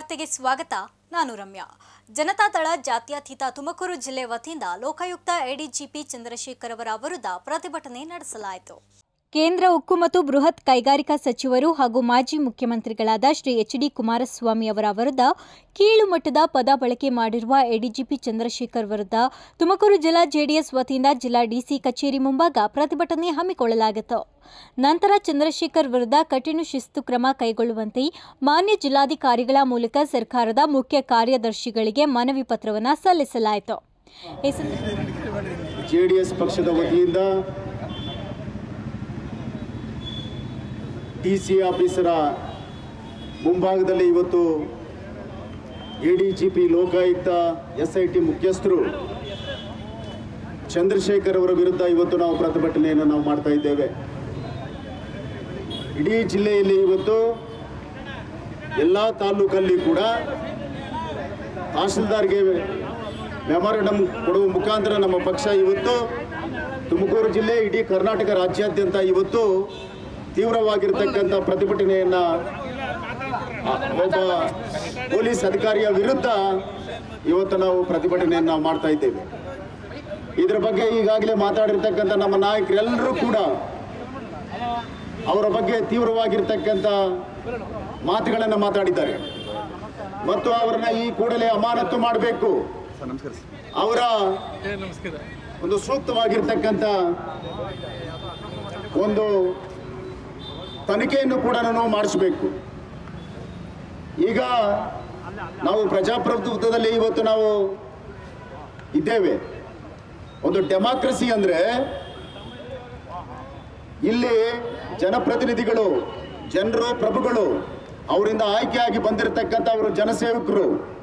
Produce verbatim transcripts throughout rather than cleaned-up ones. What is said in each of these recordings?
ವಾರ್ತೆಗೆ ಸ್ವಾಗತ. ನಾನು ರಮ್ಯಾ. ಜನತಾದಳ ಜಾತ್ಯತೀತ ತುಮಕೂರು ಜಿಲ್ಲೆ ವತಿಯಿಂದ ಲೋಕಾಯುಕ್ತ ಎಡಿಜಿಪಿ ಚಂದ್ರಶೇಖರ್ ಅವರ ವಿರುದ್ಧ ಪ್ರತಿಭಟನೆ ನಡೆಸಲಾಯಿತು. ಕೇಂದ್ರ ಉಕ್ಕು ಮತ್ತು ಬೃಹತ್ ಕೈಗಾರಿಕಾ ಸಚಿವರು ಹಾಗೂ ಮಾಜಿ ಮುಖ್ಯಮಂತ್ರಿಗಳಾದ ಶ್ರೀ ಎಚ್ ಡಿ ಕುಮಾರಸ್ವಾಮಿ ಅವರ ವಿರುದ್ಧ ಕೀಳು ಮಟ್ಟದ ಪದ ಬಳಕೆ ಮಾಡಿರುವ ಎಡಿಜಿಪಿ ಚಂದ್ರಶೇಖರ್ ವಿರುದ್ಧ ತುಮಕೂರು ಜಿಲ್ಲಾ ಜೆಡಿಎಸ್ ವತಿಯಿಂದ ಜಿಲ್ಲಾ ಡಿಸಿ ಕಚೇರಿ ಮುಂಭಾಗ ಪ್ರತಿಭಟನೆ ಹಮ್ಮಿಕೊಳ್ಳಲಾಗಿತ್ತು. ನಂತರ ಚಂದ್ರಶೇಖರ್ ವಿರುದ್ಧ ಕಠಿಣ ಶಿಸ್ತು ಕ್ರಮ ಕೈಗೊಳ್ಳುವಂತೆ ಮಾನ್ಯ ಜಿಲ್ಲಾಧಿಕಾರಿಗಳ ಮೂಲಕ ಸರ್ಕಾರದ ಮುಖ್ಯ ಕಾರ್ಯದರ್ಶಿಗಳಿಗೆ ಮನವಿ ಪತ್ರವನ್ನು ಸಲ್ಲಿಸಲಾಯಿತು. ಜೆಡಿಎಸ್ ಪಕ್ಷದ ವತಿಯಿಂದ ಡಿಸಿ ಆಫೀಸರ ಮುಂಭಾಗದಲ್ಲಿ ಇವತ್ತು ಎಡಿಜಿಪಿ ಲೋಕಾಯುಕ್ತ ಎಸ್ಐಟಿ ಮುಖ್ಯಸ್ಥರು ಚಂದ್ರಶೇಖರ್ ಅವರ ವಿರುದ್ಧ ಇವತ್ತು ನಾವು ಪ್ರತಿಭಟನೆಯನ್ನು ನಾವು ಮಾಡ್ತಾ ಇದ್ದೇವೆ. ಇಡೀ ಜಿಲ್ಲೆಯಲ್ಲಿ ಇವತ್ತು ಎಲ್ಲ ತಾಲೂಕಲ್ಲಿ ಕೂಡ ತಹಶೀಲ್ದಾರ್ಗೆ ಮೆಮೊರಂಡಮ್ ಕೊಡುವ ಮುಖಾಂತರ ನಮ್ಮ ಪಕ್ಷ ಇವತ್ತು ತುಮಕೂರು ಜಿಲ್ಲೆ ಇಡೀ ಕರ್ನಾಟಕ ರಾಜ್ಯಾದ್ಯಂತ ಇವತ್ತು ತೀವ್ರವಾಗಿರ್ತಕ್ಕಂಥ ಪ್ರತಿಭಟನೆಯನ್ನು ಒಬ್ಬ ಪೊಲೀಸ್ ಅಧಿಕಾರಿಯ ವಿರುದ್ಧ ಇವತ್ತು ನಾವು ಪ್ರತಿಭಟನೆಯನ್ನು ನಾವು ಮಾಡ್ತಾ ಇದ್ದೇವೆ. ಇದರ ಬಗ್ಗೆ ಈಗಾಗಲೇ ಮಾತಾಡಿರ್ತಕ್ಕಂಥ ನಮ್ಮ ನಾಯಕರೆಲ್ಲರೂ ಕೂಡ ಅವರ ಬಗ್ಗೆ ತೀವ್ರವಾಗಿರ್ತಕ್ಕಂಥ ಮಾತುಗಳನ್ನು ಮಾತಾಡಿದ್ದಾರೆ ಮತ್ತು ಅವರನ್ನ ಈ ಕೂಡಲೇ ಅಮಾನತು ಮಾಡಬೇಕು, ಅವರ ಒಂದು ಸೂಕ್ತವಾಗಿರ್ತಕ್ಕಂಥ ಒಂದು ತನಿಖೆಯನ್ನು ಕೂಡ ನಾವು ಮಾಡಿಸಬೇಕು. ಈಗ ನಾವು ಪ್ರಜಾಪ್ರಭುತ್ವದಲ್ಲಿ ಇವತ್ತು ನಾವು ಇದ್ದೇವೆ. ಒಂದು ಡೆಮಾಕ್ರಸಿ ಅಂದರೆ ಇಲ್ಲಿ ಜನಪ್ರತಿನಿಧಿಗಳು, ಜನರು, ಪ್ರಭುಗಳು, ಅವರಿಂದ ಆಯ್ಕೆಯಾಗಿ ಬಂದಿರತಕ್ಕಂಥ ಅವರು ಜನಸೇವಕರು.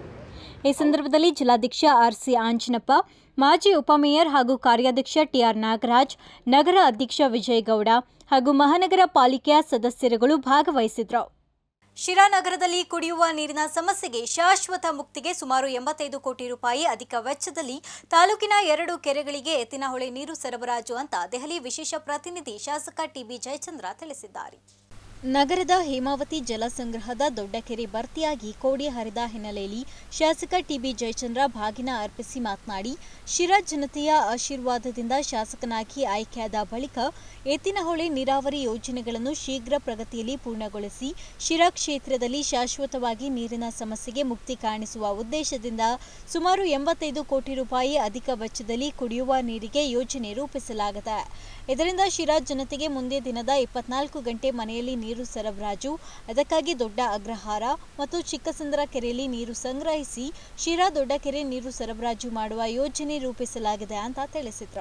ಈ ಸಂದರ್ಭದಲ್ಲಿ ಜಿಲ್ಲಾಧ್ಯಕ್ಷ ಆರ್ ಸಿ ಆಂಜನಪ್ಪ, ಮಾಜಿ ಉಪಮೇಯರ್ ಹಾಗೂ ಕಾರ್ಯಾಧ್ಯಕ್ಷ ಟಿಆರ್ ನಾಗರಾಜ್, ನಗರ ಅಧ್ಯಕ್ಷ ವಿಜಯಗೌಡ ಹಾಗೂ ಮಹಾನಗರ ಪಾಲಿಕೆಯ ಸದಸ್ಯರುಗಳು ಭಾಗವಹಿಸಿದ್ರು. ಶಿರಾ ನಗರದಲ್ಲಿ ಕುಡಿಯುವ ನೀರಿನ ಸಮಸ್ಯೆಗೆ ಶಾಶ್ವತ ಮುಕ್ತಿಗೆ ಸುಮಾರು ಎಂಬತ್ತೈದು ಕೋಟಿ ರೂಪಾಯಿ ಅಧಿಕ ವೆಚ್ಚದಲ್ಲಿ ತಾಲೂಕಿನ ಎರಡು ಕೆರೆಗಳಿಗೆ ಎತ್ತಿನಹೊಳೆ ನೀರು ಸರಬರಾಜು ಅಂತ ದೆಹಲಿ ವಿಶೇಷ ಪ್ರತಿನಿಧಿ ಶಾಸಕ ಟಿಬಿ ಜಯಚಂದ್ರ ತಿಳಿಸಿದ್ದಾರೆ. ನಗರದ ಹೇಮಾವತಿ ಜಲಸಂಗ್ರಹದ ದೊಡ್ಡ ಕೆರೆ ಭರ್ತಿಯಾಗಿ ಕೋಡಿ ಹರಿದ ಹಿನ್ನೆಲೆಯಲ್ಲಿ ಶಾಸಕ ಟಿಬಿ ಜಯಚಂದ್ರ ಬಾಗಿನ ಅರ್ಪಿಸಿ ಮಾತನಾಡಿ, ಶಿರಾ ಜನತೆಯ ಆಶೀರ್ವಾದದಿಂದ ಶಾಸಕನಾಗಿ ಆಯ್ಕೆಯಾದ ಬಳಿಕ ಎತ್ತಿನಹೊಳೆ ನೀರಾವರಿ ಯೋಜನೆಗಳನ್ನು ಶೀಘ್ರ ಪ್ರಗತಿಯಲ್ಲಿ ಪೂರ್ಣಗೊಳಿಸಿ ಶಿರಾ ಕ್ಷೇತ್ರದಲ್ಲಿ ಶಾಶ್ವತವಾಗಿ ನೀರಿನ ಸಮಸ್ಯೆಗೆ ಮುಕ್ತಿ ಕಾಣಿಸುವ ಉದ್ದೇಶದಿಂದ ಸುಮಾರು ಎಂಬತ್ತೈದು ಕೋಟಿ ರೂಪಾಯಿ ಅಧಿಕ ವೆಚ್ಚದಲ್ಲಿ ಕುಡಿಯುವ ನೀರಿಗೆ ಯೋಜನೆ ರೂಪಿಸಲಾಗಿದೆ. ಇದರಿಂದ ಶಿರಾ ಜನತೆಗೆ ಮುಂದೆ ದಿನದ ಇಪ್ಪತ್ನಾಲ್ಕು ಗಂಟೆ ಮನೆಯಲ್ಲಿ ನೀರು ಸರಬರಾಜು, ಅದಕ್ಕಾಗಿ ದೊಡ್ಡ ಅಗ್ರಹಾರ ಮತ್ತು ಚಿಕ್ಕಸಂದ್ರ ಕೆರೆಯಲ್ಲಿ ನೀರು ಸಂಗ್ರಹಿಸಿ ಶಿರಾ ದೊಡ್ಡ ಕೆರೆ ನೀರು ಸರಬರಾಜು ಮಾಡುವ ಯೋಜನೆ ರೂಪಿಸಲಾಗಿದೆ ಅಂತ ತಿಳಿಸಿದ್ರು.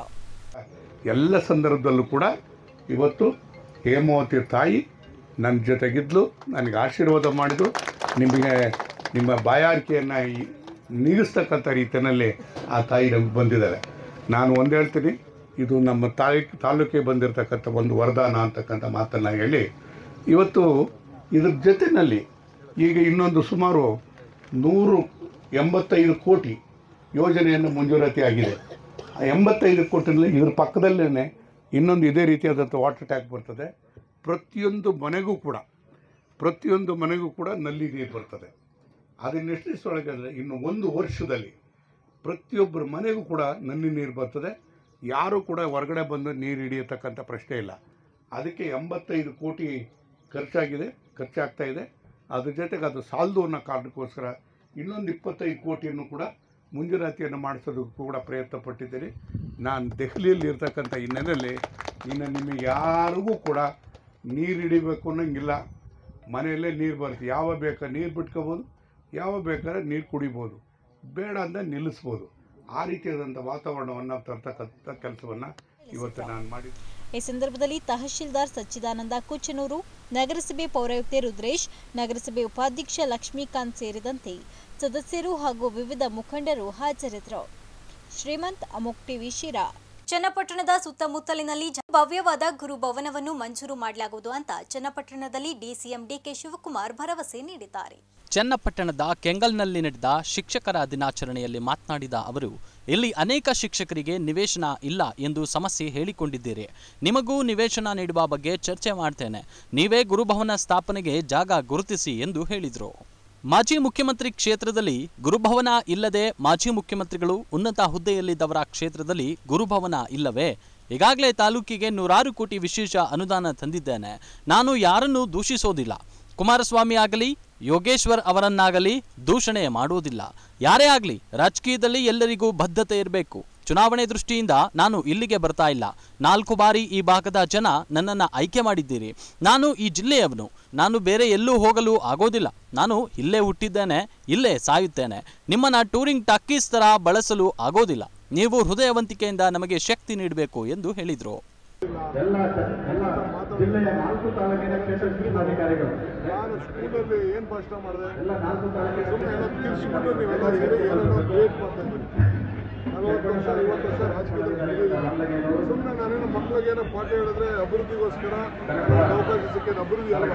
ಎಲ್ಲ ಸಂದರ್ಭದಲ್ಲೂ ಕೂಡ ಇವತ್ತು ಹೇಮಾವತಿ ತಾಯಿ ನನ್ನ ಜೊತೆಗಿದ್ಲು, ನನಗೆ ಆಶೀರ್ವಾದ ಮಾಡಿದ್ರು. ನಿಮಗೆ ನಿಮ್ಮ ಬಾಯಾರಿಕೆಯನ್ನು ನೀಗಿಸ್ತಕ್ಕಂಥ ರೀತಿಯಲ್ಲಿ ಆ ತಾಯಿ ನಮಗೆ ಬಂದಿದ್ದಾರೆ. ನಾನು ಒಂದು ಹೇಳ್ತೀನಿ, ಇದು ನಮ್ಮ ತಾಯಿ ತಾಲೂಕಿಗೆ ಬಂದಿರತಕ್ಕಂಥ ಒಂದು ವರದಾನ ಅಂತಕ್ಕಂಥ ಮಾತನ್ನು ಹೇಳಿ, ಇವತ್ತು ಇದ್ರ ಜೊತೆಯಲ್ಲಿ ಈಗ ಇನ್ನೊಂದು ಸುಮಾರು ನೂರು ಎಂಬತ್ತೈದು ಕೋಟಿ ಯೋಜನೆಯನ್ನು ಮಂಜೂರಾತಿ ಆಗಿದೆ. ಆ ಎಂಬತ್ತೈದು ಕೋಟಿನಲ್ಲಿ ಇದ್ರ ಪಕ್ಕದಲ್ಲೇ ಇನ್ನೊಂದು ಇದೇ ರೀತಿಯಾದಂಥ ವಾಟರ್ ಟ್ಯಾಂಕ್ ಬರ್ತದೆ. ಪ್ರತಿಯೊಂದು ಮನೆಗೂ ಕೂಡ ಪ್ರತಿಯೊಂದು ಮನೆಗೂ ಕೂಡ ನಲ್ಲಿ ನೀರು ಬರ್ತದೆ. ಅದನ್ನೆಷ್ಟು ದಿವಸದೊಳಗೆ ಅಂದರೆ ಇನ್ನು ಒಂದು ವರ್ಷದಲ್ಲಿ ಪ್ರತಿಯೊಬ್ಬರ ಮನೆಗೂ ಕೂಡ ನಲ್ಲಿ ನೀರು ಬರ್ತದೆ. ಯಾರೂ ಕೂಡ ಹೊರಗಡೆ ಬಂದು ನೀರು ಹಿಡಿಯತಕ್ಕಂಥ ಪ್ರಶ್ನೆ ಇಲ್ಲ. ಅದಕ್ಕೆ ಎಂಬತ್ತೈದು ಕೋಟಿ ಖರ್ಚಾಗಿದೆ, ಖರ್ಚಾಗ್ತಾ ಇದೆ. ಅದ್ರ ಜೊತೆಗೆ ಅದು ಸಾಲದು ಅನ್ನೋ ಕಾರಣಕ್ಕೋಸ್ಕರ ಇನ್ನೊಂದು ಇಪ್ಪತ್ತೈದು ಕೋಟಿಯನ್ನು ಕೂಡ ಮಂಜೂರಾತಿಯನ್ನು ಮಾಡಿಸೋದಕ್ಕೂ ಕೂಡ ಪ್ರಯತ್ನ ಪಟ್ಟಿದ್ದೀನಿ. ನಾನು ದೆಹಲಿಯಲ್ಲಿ ಇರ್ತಕ್ಕಂಥ ಹಿನ್ನೆಲೆಯಲ್ಲಿ ಇನ್ನು ನಿಮಗೆ ಯಾರಿಗೂ ಕೂಡ ನೀರು ಹಿಡಿಬೇಕು ಅನ್ನೋಂಗಿಲ್ಲ. ಮನೆಯಲ್ಲೇ ನೀರು ಬರುತ್ತೆ. ಯಾವ ಬೇಕಾದ್ರೆ ನೀರು ಬಿಟ್ಕೋಬೋದು, ಯಾವ ಬೇಕಾದ್ರೆ ನೀರು ಕುಡಿಬೋದು, ಬೇಡ ಅಂದರೆ ನಿಲ್ಲಿಸ್ಬೋದು. ಆ ರೀತಿಯಾದಂಥ ವಾತಾವರಣವನ್ನು ತರ್ತಕ್ಕಂಥ ಕೆಲಸವನ್ನು ಇವತ್ತು ನಾನು ಮಾಡಿದ್ದೆ. ಈ ಸಂದರ್ಭದಲ್ಲಿ ತಹಶೀಲ್ದಾರ್ ಸಚ್ಚಿದಾನಂದ ಕುಚನೂರು, ನಗರಸಭೆ ಪೌರಾಯುಕ್ತೆ ರುದ್ರೇಶ್, ನಗರಸಭೆ ಉಪಾಧ್ಯಕ್ಷ ಲಕ್ಷ್ಮೀಕಾಂತ್ ಸೇರಿದಂತೆ ಸದಸ್ಯರು ಹಾಗೂ ವಿವಿಧ ಮುಖಂಡರು ಹಾಜರಿದ್ದರು. ಶ್ರೀಮಂತ್, ಅಮೋಕ್ ಟಿವಿ, ಶಿರಾ. ಚನ್ನಪಟ್ಟಣದ ಸುತ್ತಮುತ್ತಲಿನಲ್ಲಿ ಭವ್ಯವಾದ ಗುರುಭವನವನ್ನು ಮಂಜೂರು ಮಾಡಲಾಗುವುದು ಅಂತ ಚನ್ನಪಟ್ಟಣದಲ್ಲಿ ಡಿಸಿಎಂ ಡಿಕೆ ಶಿವಕುಮಾರ್ ಭರವಸೆ ನೀಡಿದ್ದಾರೆ. ಚನ್ನಪಟ್ಟಣದ ಕೆಂಗಲ್ನಲ್ಲಿ ನಡೆದ ಶಿಕ್ಷಕರ ದಿನಾಚರಣೆಯಲ್ಲಿ ಮಾತನಾಡಿದ ಅವರು, ಇಲ್ಲಿ ಅನೇಕ ಶಿಕ್ಷಕರಿಗೆ ನಿವೇಶನ ಇಲ್ಲ ಎಂದು ಸಮಸ್ಯೆ ಹೇಳಿಕೊಂಡಿದ್ದೀರಿ. ನಿಮಗೂ ನಿವೇಶನ ನೀಡುವ ಬಗ್ಗೆ ಚರ್ಚೆ ಮಾಡ್ತೇನೆ. ನೀವೇ ಗುರುಭವನ ಸ್ಥಾಪನೆಗೆ ಜಾಗ ಗುರುತಿಸಿ ಎಂದು ಹೇಳಿದರು. ಮಾಜಿ ಮುಖ್ಯಮಂತ್ರಿ ಕ್ಷೇತ್ರದಲ್ಲಿ ಗುರುಭವನ ಇಲ್ಲದೆ ಮಾಜಿ ಮುಖ್ಯಮಂತ್ರಿಗಳು ಉನ್ನತ ಹುದ್ದೆಯಲ್ಲಿದ್ದವರ ಕ್ಷೇತ್ರದಲ್ಲಿ ಗುರುಭವನ ಇಲ್ಲವೇ? ಈಗಾಗಲೇ ತಾಲೂಕಿಗೆ ನೂರಾರು ಕೋಟಿ ವಿಶೇಷ ಅನುದಾನ ತಂದಿದ್ದೇನೆ. ನಾನು ಯಾರನ್ನೂ ದೂಷಿಸೋದಿಲ್ಲ. ಕುಮಾರಸ್ವಾಮಿ ಆಗಲಿ ಯೋಗೇಶ್ವರ್ ಅವರನ್ನಾಗಲಿ ದೂಷಣೆ ಮಾಡುವುದಿಲ್ಲ. ಯಾರೇ ಆಗಲಿ ರಾಜಕೀಯದಲ್ಲಿ ಎಲ್ಲರಿಗೂ ಬದ್ಧತೆ ಇರಬೇಕು. ಚುನಾವಣೆ ದೃಷ್ಟಿಯಿಂದ ನಾನು ಇಲ್ಲಿಗೆ ಬರ್ತಾ ಇಲ್ಲ. ನಾಲ್ಕು ಬಾರಿ ಈ ಭಾಗದ ಜನ ನನ್ನನ್ನು ಆಯ್ಕೆ ಮಾಡಿದ್ದೀರಿ. ನಾನು ಈ ಜಿಲ್ಲೆಯವನು. ನಾನು ಬೇರೆ ಎಲ್ಲೂ ಹೋಗಲು ಆಗೋದಿಲ್ಲ. ನಾನು ಇಲ್ಲೇ ಹುಟ್ಟಿದ್ದೇನೆ, ಇಲ್ಲೇ ಸಾಯುತ್ತೇನೆ. ನಿಮ್ಮನ್ನ ಟೂರಿಂಗ್ ಟಾಕೀಸ್ ಥರ ಬಳಸಲು ಆಗೋದಿಲ್ಲ. ನೀವು ಹೃದಯವಂತಿಕೆಯಿಂದ ನಮಗೆ ಶಕ್ತಿ ನೀಡಬೇಕು ಎಂದು ಹೇಳಿದರು. ಎಲ್ಲ ಎಲ್ಲ ಜಿಲ್ಲೆಯ ನಾಲ್ಕು ತಾಲೂಕಿನ ಕ್ಷೇತ್ರ ಅಧಿಕಾರಿಗಳು ನಾನು ಸ್ಕೂಲಲ್ಲಿ ಏನು ಭಾಷಣ ಮಾಡಿದೆ ಎಲ್ಲ ನಾಲ್ಕು ತಾಲೂಕಿನ ಸುಮ್ಮನೆ ತಿರ್ಸ್ಬಿಟ್ಟು ನೀವೆಲ್ಲ ಸೇರಿ ಏನೇನೋ ಕ್ರಿಯೇಟ್ ಮಾಡ್ತಾ ನಲವತ್ತು ವರ್ಷ ಐವತ್ತು ವರ್ಷ ರಾಜಕೀಯದಲ್ಲಿ ಸುಮ್ಮನೆ ನಾನೇನೋ ಮಕ್ಕಳಿಗೇನೋ ಪಾಠ ಹೇಳಿದ್ರೆ ಅಭಿವೃದ್ಧಿಗೋಸ್ಕರ ಅವಕಾಶ ಸಿಕ್ಕಿದ ಅಭಿವೃದ್ಧಿ ಎಲ್ಲ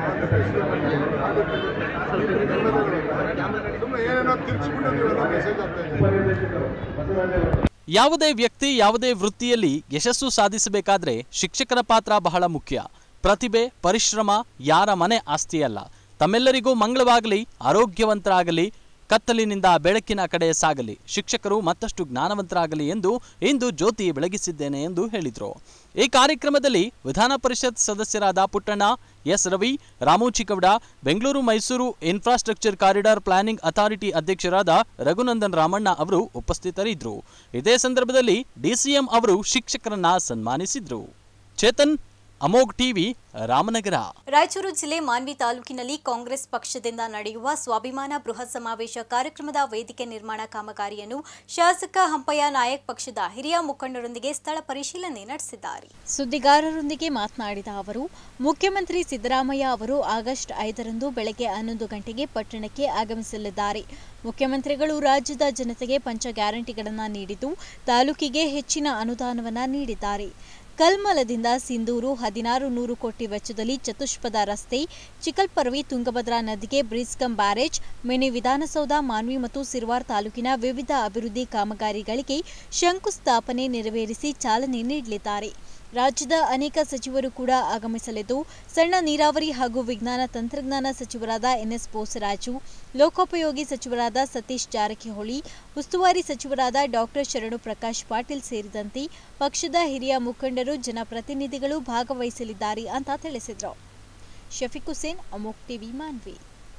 ಸುಮ್ಮನೆ ಏನೇನೋ ತಿರ್ಸ್ಬಿಟ್ಟು ನೀವೆಲ್ಲ ಮೆಸೇಜ್ ಆಗ್ತಾ ಇದ್ದೀವಿ. ಯಾವುದೇ ವ್ಯಕ್ತಿ ಯಾವುದೇ ವೃತ್ತಿಯಲ್ಲಿ ಯಶಸ್ಸು ಸಾಧಿಸಬೇಕಾದ್ರೆ ಶಿಕ್ಷಕರ ಪಾತ್ರ ಬಹಳ ಮುಖ್ಯ. ಪ್ರತಿಭೆ, ಪರಿಶ್ರಮ ಯಾರ ಮನೆ ಆಸ್ತಿಯಲ್ಲ. ತಮ್ಮೆಲ್ಲರಿಗೂ ಮಂಗಳವಾಗಲಿ, ಆರೋಗ್ಯವಂತರಾಗಲಿ, ಕತ್ತಲಿನಿಂದ ಬೆಳಕಿನ ಕಡೆ ಸಾಗಲಿ, ಶಿಕ್ಷಕರು ಮತ್ತಷ್ಟು ಜ್ಞಾನವಂತರಾಗಲಿ ಎಂದು ಇಂದು ಜ್ಯೋತಿ ಬೆಳಗಿಸಿದ್ದೇನೆ ಎಂದು ಹೇಳಿದರು. ಈ ಕಾರ್ಯಕ್ರಮದಲ್ಲಿ ವಿಧಾನ ಪರಿಷತ್ ಸದಸ್ಯರಾದ Puttanna, S Ravi, Ramochigowda, Bengaluru Mysuru infrastructure corridor planning authority ಅಧ್ಯಕ್ಷರಾದ ರಘುನಂದನ್ ರಾಮಣ್ಣ ಅವರು ಉಪಸ್ಥಿತರಿದ್ದರು. ಇದೇ ಸಂದರ್ಭದಲ್ಲಿ ಡಿಸಿಎಂ ಅವರು ಶಿಕ್ಷಕರನ್ನ ಸನ್ಮಾನಿಸಿದರು. ಚೇತನ್, ಅಮೋಘ್ ಟಿವಿ, ರಾಮನಗರ. ರಾಯಚೂರು ಜಿಲ್ಲೆ ಮಾನ್ವಿ ತಾಲೂಕಿನಲ್ಲಿ ಕಾಂಗ್ರೆಸ್ ಪಕ್ಷದಿಂದ ನಡೆಯುವ ಸ್ವಾಭಿಮಾನ ಬೃಹತ್ ಸಮಾವೇಶ ಕಾರ್ಯಕ್ರಮದ ವೇದಿಕೆ ನಿರ್ಮಾಣ ಕಾಮಗಾರಿಯನ್ನು ಶಾಸಕ ಹಂಪಯ್ಯ ನಾಯಕ್ ಪಕ್ಷದ ಹಿರಿಯ ಮುಖಂಡರೊಂದಿಗೆ ಸ್ಥಳ ಪರಿಶೀಲನೆ ನಡೆಸಿದ್ದಾರೆ. ಸುದ್ದಿಗಾರರೊಂದಿಗೆ ಮಾತನಾಡಿದ ಅವರು, ಮುಖ್ಯಮಂತ್ರಿ ಸಿದ್ದರಾಮಯ್ಯ ಅವರು ಆಗಸ್ಟ್ ಐದರಂದು ಬೆಳಗ್ಗೆ ಹನ್ನೊಂದು ಗಂಟೆಗೆ ಪಟ್ಟಣಕ್ಕೆ ಆಗಮಿಸಲಿದ್ದಾರೆ. ಮುಖ್ಯಮಂತ್ರಿಗಳು ರಾಜ್ಯದ ಜನತೆಗೆ ಪಂಚ ಗ್ಯಾರಂಟಿಗಳನ್ನು ನೀಡಿದ್ದು ತಾಲೂಕಿಗೆ ಹೆಚ್ಚಿನ ಅನುದಾನವನ್ನು ನೀಡಿದ್ದಾರೆ. ಕಲ್ಮಲದಿಂದ ಸಿಂಧೂರು ಹದಿನಾರು ನೂರು ಕೋಟಿ ವೆಚ್ಚದಲ್ಲಿ ಚತುಷ್ಪಥ ರಸ್ತೆ, ಚಿಕಲ್ಪರ್ವಿ ತುಂಗಭದ್ರಾ ನದಿಗೆ bridge cum barrage, mini Vidhana Soudha, Manvi ಮತ್ತು ಸಿರ್ವಾರ್ ತಾಲೂಕಿನ ವಿವಿಧ ಅಭಿವೃದ್ಧಿ ಕಾಮಗಾರಿಗಳಿಗೆ ಶಂಕುಸ್ಥಾಪನೆ ನೆರವೇರಿಸಿ ಚಾಲನೆ ನೀಡಲಿದ್ದಾರೆ. ರಾಜ್ಯದ ಅನೇಕ ಸಚಿವರು ಕೂಡ ಆಗಮಿಸಲಿದ್ದು, ಸಣ್ಣ ನೀರಾವರಿ ಹಾಗೂ ವಿಜ್ಞಾನ ತಂತ್ರಜ್ಞಾನ ಸಚಿವರಾದ ಎನ್ಎಸ್ ಬೋಸರಾಜು, ಲೋಕೋಪಯೋಗಿ ಸಚಿವರಾದ ಸತೀಶ್ ಜಾರಕಿಹೊಳಿ, ಉಸ್ತುವಾರಿ ಸಚಿವರಾದ ಡಾಕ್ಟರ್ ಶರಣು ಪ್ರಕಾಶ್ ಪಾಟೀಲ್ ಸೇರಿದಂತೆ ಪಕ್ಷದ ಹಿರಿಯ ಮುಖಂಡರು, ಜನಪ್ರತಿನಿಧಿಗಳು ಭಾಗವಹಿಸಲಿದ್ದಾರೆ ಅಂತ ತಿಳಿಸಿದರು. ಶಫೀಕ್ ಹುಸೇನ್, ಅಮೋಘ್ ಟಿವಿ, ಮಾನ್ವಿ.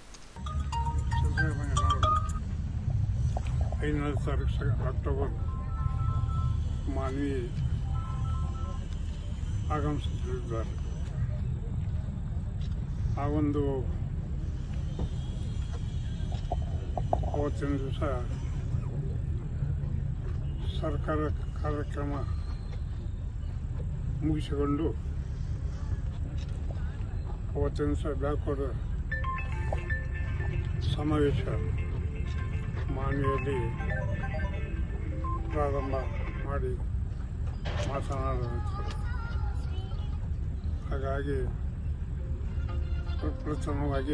ಅಕ್ಟೋಬರ್ ಮಾನ್ವಿ ಆಗಮಿಸುತ್ತಿದ್ದಾರೆ. ಆ ಒಂದು ಅವತ್ತಿನ ದಿವಸ ಸರ್ಕಾರ ಕಾರ್ಯಕ್ರಮ ಮುಗಿಸಿಕೊಂಡು ಅವತ್ತಿನ ದಿವಸ ಬ್ಯಾಕ್ವರ್ಡ್ ಸಮಾವೇಶ ಮಾನ್ವಿಯಲ್ಲಿ ಪ್ರಾರಂಭ ಮಾಡಿ ಮಾತನಾಡುತ್ತಾರೆ. ಹಾಗಾಗಿ ಪ್ರಥಮವಾಗಿ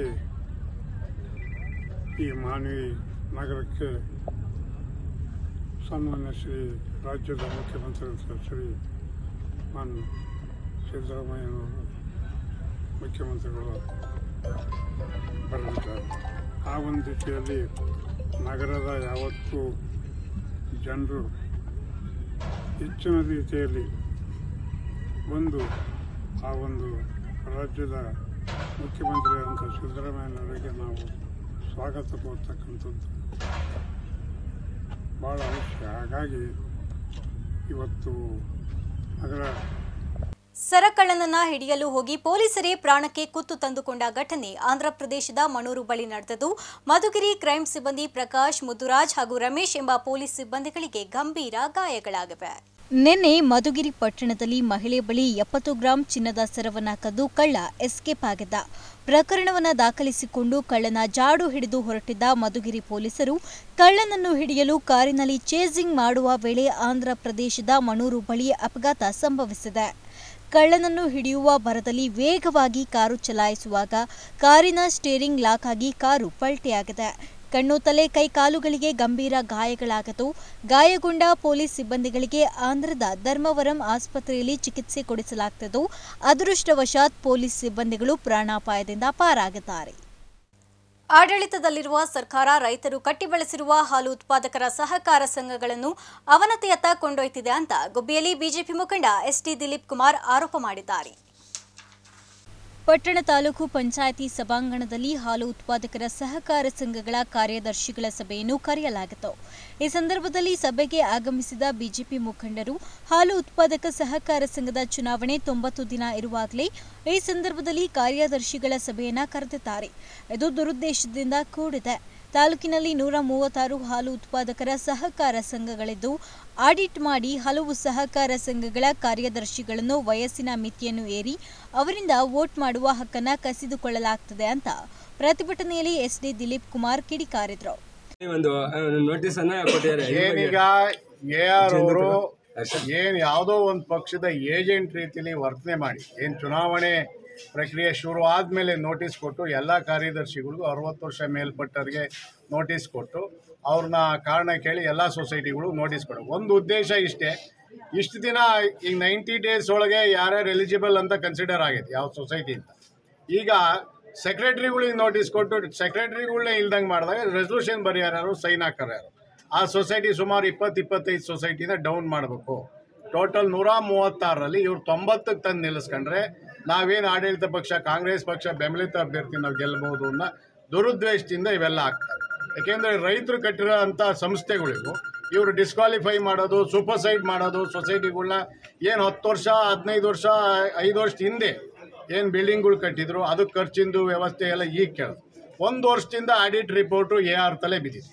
ಈ ಮಾನ್ವಿ ನಗರಕ್ಕೆ ಸನ್ಮಾನ್ಯ ಶ್ರೀ ರಾಜ್ಯದ ಮುಖ್ಯಮಂತ್ರಿ ಶ್ರೀ ಮಾನ್ಯ ಸಿದ್ದರಾಮಯ್ಯನವರು ಮುಖ್ಯಮಂತ್ರಿಗಳು ಬರಲಿದ್ದಾರೆ. ಆ ಒಂದು ರೀತಿಯಲ್ಲಿ ನಗರದ ಯಾವತ್ತೂ ಜನರು ಹೆಚ್ಚಿನ ರೀತಿಯಲ್ಲಿ ಒಂದು ಆ ಒಂದು ರಾಜ್ಯದ ಮುಖ್ಯಮಂತ್ರಿ ಅಂತ ಸಿದ್ದರಾಮಯ್ಯನವರಿಗೆ ನಾವು ಸ್ವಾಗತ ಕೋರ್ತಕ್ಕಂಥದ್ದು ಭಾಳ ಅವಶ್ಯ. ಹಾಗಾಗಿ ಇವತ್ತು ನಗರ ಸರಕಳ್ಳನನ್ನ ಹಿಡಿಯಲು ಹೋಗಿ ಪೊಲೀಸರೇ ಪ್ರಾಣಕ್ಕೆ ಕುತ್ತು ತಂದುಕೊಂಡ ಘಟನೆ ಆಂಧ್ರಪ್ರದೇಶದ ಮಣೂರು ಬಳಿ ನಡೆದದ್ದು. ಮಧುಗಿರಿ ಕ್ರೈಂ ಸಿಬ್ಬಂದಿ ಪ್ರಕಾಶ್, ಮುದುರಾಜ್ ಹಾಗೂ ರಮೇಶ್ ಎಂಬ ಪೊಲೀಸ್ ಸಿಬ್ಬಂದಿಗಳಿಗೆ ಗಂಭೀರ ಗಾಯಗಳಾಗಿವೆ. ನಿನ್ನೆ ಮಧುಗಿರಿ ಪಟ್ಟಣದಲ್ಲಿ ಮಹಿಳೆ ಬಳಿ ಎಪ್ಪತ್ತು ಗ್ರಾಂ ಚಿನ್ನದ ಸರವನ್ನ ಕದ್ದು ಕಳ್ಳ ಎಸ್ಕೇಪ್ ಆಗಿದ್ದ. ಪ್ರಕರಣವನ್ನು ದಾಖಲಿಸಿಕೊಂಡು ಕಳ್ಳನ ಜಾಡು ಹಿಡಿದು ಹೊರಟಿದ್ದ ಮಧುಗಿರಿ ಪೊಲೀಸರು ಕಳ್ಳನನ್ನು ಹಿಡಿಯಲು ಕಾರಿನಲ್ಲಿ ಚೇಸಿಂಗ್ ಮಾಡುವ ವೇಳೆ ಆಂಧ್ರಪ್ರದೇಶದ ಮಣೂರು ಬಳಿ ಅಪಘಾತ ಸಂಭವಿಸಿದೆ. ಕಳ್ಳನನ್ನು ಹಿಡಿಯುವ ಭರದಲ್ಲಿ ವೇಗವಾಗಿ ಕಾರು ಚಲಾಯಿಸುವಾಗ ಕಾರಿನ ಸ್ಟೇರಿಂಗ್ ಲಾಕ್ ಆಗಿ ಕಾರು ಪಲ್ಟಿಯಾಗಿದೆ. ಕಣ್ಣು, ತಲೆ, ಕೈ, ಕಾಲುಗಳಿಗೆ ಗಂಭೀರ ಗಾಯಗಳಾಗಿದ್ದು, ಗಾಯಗೊಂಡ ಪೊಲೀಸ್ ಸಿಬ್ಬಂದಿಗಳಿಗೆ ಆಂಧ್ರದ ಧರ್ಮವರಂ ಆಸ್ಪತ್ರೆಯಲ್ಲಿ ಚಿಕಿತ್ಸೆ ಕೊಡಿಸಲಾಗುತ್ತಿದ್ದು, ಅದೃಷ್ಟವಶಾತ್ ಪೊಲೀಸ್ ಸಿಬ್ಬಂದಿಗಳು ಪ್ರಾಣಾಪಾಯದಿಂದ ಪಾರಾಗಿದ್ದಾರೆ. ಆಡಳಿತದಲ್ಲಿರುವ ಸರ್ಕಾರ ರೈತರು ಕಟ್ಟಿ ಬೆಳೆಸಿರುವ ಹಾಲು ಉತ್ಪಾದಕರ ಸಹಕಾರ ಸಂಘಗಳನ್ನು ಅವನತಿಯತ್ತ ಕೊಂಡೊಯ್ತಿದೆ ಅಂತ ಗುಬ್ಬಿಯಲ್ಲಿ ಬಿಜೆಪಿ ಮುಖಂಡ ಎಸ್ ಟಿ ದಿಲೀಪ್ ಕುಮಾರ್ ಆರೋಪ ಮಾಡಿದ್ದಾರೆ. ಪಟ್ಟಣ ತಾಲೂಕು ಪಂಚಾಯಿತಿ ಸಭಾಂಗಣದಲ್ಲಿ ಹಾಲು ಉತ್ಪಾದಕರ ಸಹಕಾರ ಸಂಘಗಳ ಕಾರ್ಯದರ್ಶಿಗಳ ಸಭೆಯನ್ನು ಕರೆಯಲಾಗಿತ್ತು. ಈ ಸಂದರ್ಭದಲ್ಲಿ ಸಭೆಗೆ ಆಗಮಿಸಿದ ಬಿಜೆಪಿ ಮುಖಂಡರು ಹಾಲು ಉತ್ಪಾದಕ ಸಹಕಾರ ಸಂಘದ ಚುನಾವಣೆ ತೊಂಬತ್ತು ದಿನ ಇರುವಾಗಲೇ ಈ ಸಂದರ್ಭದಲ್ಲಿ ಕಾರ್ಯದರ್ಶಿಗಳ ಸಭೆಯನ್ನು ಕರೆದಿದ್ದಾರೆ. ಇದು ದುರುದ್ದೇಶದಿಂದ ಕೂಡಿದೆ. ತಾಲೂಕಿನಲ್ಲಿ ನೂರ ಮೂವತ್ತಾರು ಹಾಲು ಉತ್ಪಾದಕರ ಸಹಕಾರ ಸಂಘಗಳಿದ್ದು ಆಡಿಟ್ ಮಾಡಿ ಹಲವು ಸಹಕಾರ ಸಂಘಗಳ ಕಾರ್ಯದರ್ಶಿಗಳನ್ನು ವಯಸ್ಸಿನ ಮಿತಿಯನ್ನು ಏರಿ ಅವರಿಂದ ವೋಟ್ ಮಾಡುವ ಹಕ್ಕನ್ನು ಕಸಿದುಕೊಳ್ಳಲಾಗುತ್ತದೆ ಅಂತ ಪ್ರತಿಭಟನೆಯಲ್ಲಿ ಎಸ್ ಡಿ ದಿಲೀಪ್ ಕುಮಾರ್ ಕಿಡಿಕಾರಿದ್ರು. ಒಂದು ನೋಟಿಸ್ ಅನ್ನ ಕೊಟ್ಟಿದ್ದಾರೆ. ಏನೀಗ ಎ ಆರ್ ಅವರು ಏನು ಯಾವುದೋ ಒಂದು ಪಕ್ಷದ ಏಜೆಂಟ್ ರೀತಿಯಲ್ಲಿ ವರ್ತನೆ ಮಾಡಿ ಏನು ಚುನಾವಣೆ ಪ್ರಕ್ರಿಯೆ ಶುರು ಆದಮೇಲೆ ನೋಟಿಸ್ ಕೊಟ್ಟು ಎಲ್ಲ ಕಾರ್ಯದರ್ಶಿಗಳಿಗೂ ಅರವತ್ತು ವರ್ಷ ಮೇಲ್ಪಟ್ಟವ್ರಿಗೆ ನೋಟಿಸ್ ಕೊಟ್ಟು ಅವ್ರನ್ನ ಕಾರಣ ಕೇಳಿ ಎಲ್ಲ ಸೊಸೈಟಿಗಳು ನೋಟಿಸ್ ಕೊಡು. ಒಂದು ಉದ್ದೇಶ ಇಷ್ಟೇ, ಇಷ್ಟು ದಿನ ಈಗ ನೈಂಟಿ ಡೇಸ್ ಒಳಗೆ ಯಾರ್ಯಾರು ಎಲಿಜಿಬಲ್ ಅಂತ ಕನ್ಸಿಡರ್ ಆಗಿದೆ ಯಾವ ಸೊಸೈಟಿ ಅಂತ. ಈಗ ಸೆಕ್ರೆಟ್ರಿಗಳಿಗೆ ನೋಟಿಸ್ ಕೊಟ್ಟು ಸೆಕ್ರೆಟ್ರಿಗಳನ್ನೇ ಇಲ್ದಂಗೆ ಮಾಡಿದಾಗ ರೆಸಲ್ಯೂಷನ್ ಬರೆಯಾರು ಸೈನ್ ಹಾಕೋರು. ಆ ಸೊಸೈಟಿ ಸುಮಾರು ಇಪ್ಪತ್ತು ಇಪ್ಪತ್ತೈದು ಸೊಸೈಟಿನ ಡೌನ್ ಮಾಡಬೇಕು. ಟೋಟಲ್ ನೂರ ಮೂವತ್ತಾರರಲ್ಲಿ ಇವ್ರು ತೊಂಬತ್ತಕ್ಕೆ ತಂದು ನಿಲ್ಲಿಸ್ಕೊಂಡ್ರೆ ನಾವೇನು ಆಡಳಿತ ಪಕ್ಷ ಕಾಂಗ್ರೆಸ್ ಪಕ್ಷ ಬೆಂಬಲಿತ ಅಭ್ಯರ್ಥಿ ನಾವು ಗೆಲ್ಲಬಹುದು ಅನ್ನೋ ದುರುದ್ದೇಶದಿಂದ ಇವೆಲ್ಲ ಆಗ್ತವೆ. ಯಾಕೆಂದರೆ ರೈತರು ಕಟ್ಟಿರೋ ಅಂಥ ಸಂಸ್ಥೆಗಳಿಗೂ ಇವರು ಡಿಸ್ಕ್ವಾಲಿಫೈ ಮಾಡೋದು, ಸೂಪರ್ಸೈಡ್ ಮಾಡೋದು ಸೊಸೈಟಿಗಳನ್ನ ಏನು ಹತ್ತು ವರ್ಷ ಹದಿನೈದು ವರ್ಷ ಐದು ವರ್ಷದ ಹಿಂದೆ ಏನು ಬಿಲ್ಡಿಂಗ್ಗಳು ಕಟ್ಟಿದ್ರು ಅದಕ್ಕೆ ಖರ್ಚಿಂದು ವ್ಯವಸ್ಥೆ ಎಲ್ಲ ಈಗ ಕೇಳೋದು. ಒಂದು ವರ್ಷದಿಂದ ಆಡಿಟ್ ರಿಪೋರ್ಟು ಎ ಆರ್ ತಲೆ ಬಿದ್ದಿದೆ.